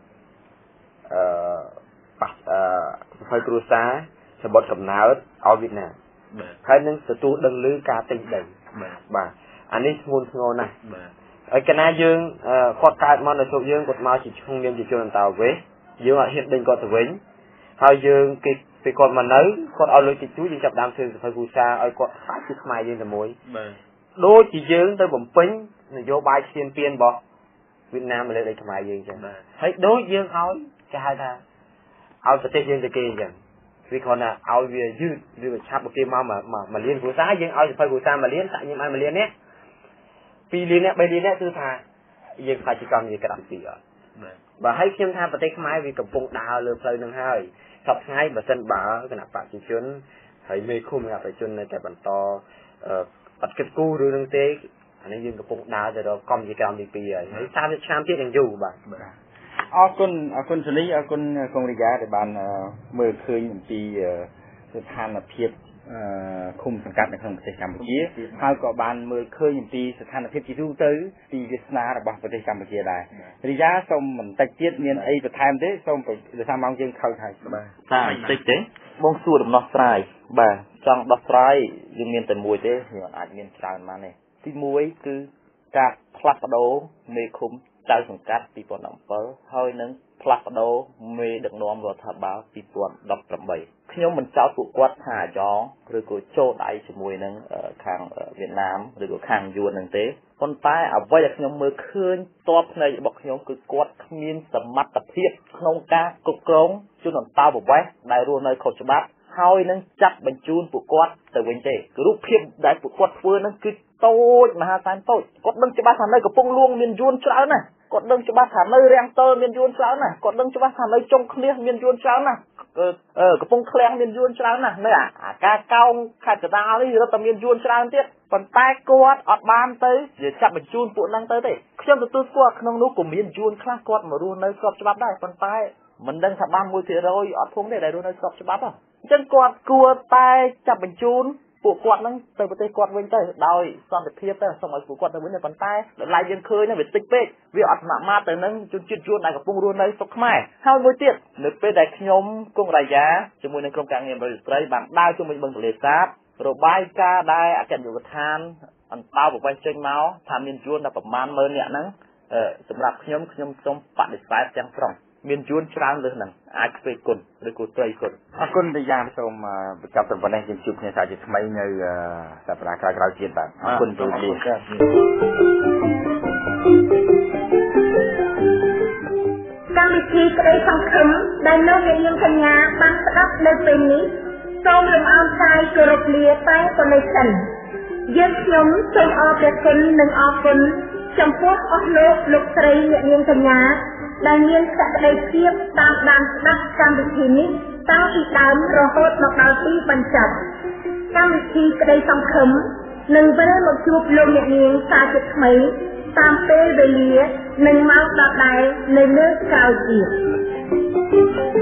សភៅគ្រួសារសម្បត្តិកំណើតឲ្យវៀតណាមហើយនឹងទទួលដឹងឮការទិញដីបាទអានេះធ្ងន់ធ្ងរណាស់ហើយកណាយើងគាត់កើតមកនៅជោគយើងគាត់មកជាឈ្មោះនាមជាជនអន្តោប្រវេសន៍យើងអត់ហ៊ានដេញគាត់ទៅវិញហើយយើងគេពេលគាត់មកនៅគាត់ឲ្យលុយតិចតួចយើងចាប់ដើមធ្វើសភៅគ្រួសារឲ្យគាត់ខ្លាចពីខ្មែរយើងតែមួយដូចជាយើងទៅបំពេញនយោបាយឈានពានរបស់វៀតណាមមកលើដីខ្មែរយើងអញ្ចឹងហើយដូចយើងឲ្យគេហៅថាឲ្យប្រទេសយើងទៅគេអញ្ចឹងវាគ្រាន់តែឲ្យវាយឺតឬវាឆាប់មកគេមក1លានគ្រួសារយើងឲ្យសភៅគ្រួសារ1លានតាក់ខ្ញុំឲ្យ1លាននេះ2លាននេះ3លាននេះគឺថាយើងខ្លាចជាកម្មវិធីក្តាប់ពីអត់បាទហើយខ្ញុំថាប្រទេសខ្មែរវាកំពុងដើរលើផ្លូវនឹងហើយសប្តាហ៍ថ្ងៃបើសិនបើគណៈបព្វជិជនហើយមេឃុំគណៈបព្វជិជននៅតែបន្តអត់គិតគូររឿងនឹងទេអានេះយើងកំពុងដើរទៅរកកម្មវិធីក្តាប់ទី2ហើយ30ឆ្នាំទៀតនឹងយូរបាទអរគុណសនីអរគុណកុងរីយ៉ាដែលបានមើលឃើញអំពីស្ថានភាពឃុំសង្កាត់នៅក្នុងប្រទេសកម្ពុជាហើយក៏បានមើលឃើញអំពីស្ថានភាពជាទូទៅពីវាសនារបស់ប្រទេសកម្ពុជាដែររីយ៉ាសូមបន្តិចទៀតមានអីបន្ថែមទេសូមដោយសារម៉ោងយើងខើហើយបាទតែបន្តិចទេបងសួរដំណោះស្រាយបាទចង់ដោះស្រាយយើងមានតែមួយទេយើងអាចមានច្រើនបានទេទី1គឺការផ្លាស់ប្ដូរមេឃុំចៅសង្កាត់2017ហើយនឹងផ្លាស់ប្ដូរមេដឹកនាំរដ្ឋាភិបាល2018ខ្ញុំមិនចោទពួកគាត់ថាអាយ៉ងឬក៏ចូលដៃជាមួយនឹងខាងវៀតណាមឬក៏ខាងយួននឹងទេប៉ុន្តែអ្វីដែលខ្ញុំមើលឃើញតបភ្នែករបស់ខ្ញុំគឺគាត់គ្មានសមត្ថភាពក្នុងការគ្រប់គ្រងជនអន្តោប្រវេសន៍ដែលរស់នៅខុសច្បាប់ហើយនឹងចាត់បញ្ជូនពួកគាត់ទៅវិញទេរូបភាពដែលពួកគាត់ធ្វើនឹងគឺតូចមហាសានតូចគាត់ដឹងច្បាស់ថានៅកំពង់លួងមានយួនច្រើនណាស់គាត់ដឹងច្បាស់ថានៅរាំងតលមានយួនច្រើនណាស់គាត់ដឹងច្បាស់ថានៅចុងឃ្នៀសមានយួនច្រើនណាស់កំពង់ឃ្លាំងមានយួនច្រើនណាស់នៅអាការកោងខេត្តកណ្ដាលនេះរត់តែមានយួនច្រើនទៀតប៉ុន្តែគាត់អត់បានទៅចាត់បញ្ជូនពួកហ្នឹងទៅទេខ្ញុំទទួលស្គាល់ក្នុងនោះក៏មានយួនខ្លះគាត់មករស់នៅស្របច្បាប់ដែរប៉ុន្តែមិនដឹងថាបាន 1% អត់ធំទេដែលរស់នៅស្របច្បាប់ហ៎អញ្ចឹងគាត់គួរតែចាប់បញ្ជូនពួកគាត់ហ្នឹងទៅប្រទេសគាត់វិញទៅដោយសន្តិភាពទៅសូមឲ្យពួកគាត់ទៅវិញប៉ុន្តែតម្លៃយើងឃើញហ្នឹងវាតិចពេកវាអត់ម៉ាក់ម៉ាទៅនឹងជនជាតិយួនដែលកំពុងរស់នៅស្រុកខ្មែរហើយមួយទៀតនៅពេលដែលខ្ញុំគង់រាយាជាមួយនឹងក្រុមការងារបរិស្រីបានដើរជុំវិញបឹងទន្លេសាបរបាយការណ៍ដែលអគ្គនាយកដ្ឋានអន្តោប្រវេសន៍ចេញមកថាមានយួនដល់ប្រមាណ10000នាក់ហ្នឹងសម្រាប់ខ្ញុំសូមបដិសេធទាំងស្រុងមានយួនច្រើនលើសហ្នឹងអាចធ្វើគុណឬក៏ត្រីគុណអរគុណទីយ៉ាងសូមបញ្ចប់ទៅប៉ុណ្ណេះយើងជួបគ្នាសាជាថ្មីនៅសប្តាហ៍ក្រោយៗទៀតបាទអរគុណទូលាកម្មវិធីក្តីសង្ឃឹមដែលលោកអ្នកនាងកញ្ញាបានស្ដាប់នៅពេលនេះសូមលំអរកាយគោរពលាតែប៉ុណ្ណេះសិនយើងខ្ញុំសូមអរព្រះគុណនិងអរគុណចំពោះអស់លោកស្រីអ្នកនាងកញ្ញាដែលមានសក្តីភាពតាមដានស្ដាប់កម្មវិធីនេះតាំងពីដើមរហូតមកដល់ទីបញ្ចប់កម្មវិធីក្តីសង្ឃឹមនឹងវិលមកជួបលោកអ្នកនាងសាជាថ្មីតាមពេលវេលានិងម៉ោងដដែលនៅលើក្រោយទៀត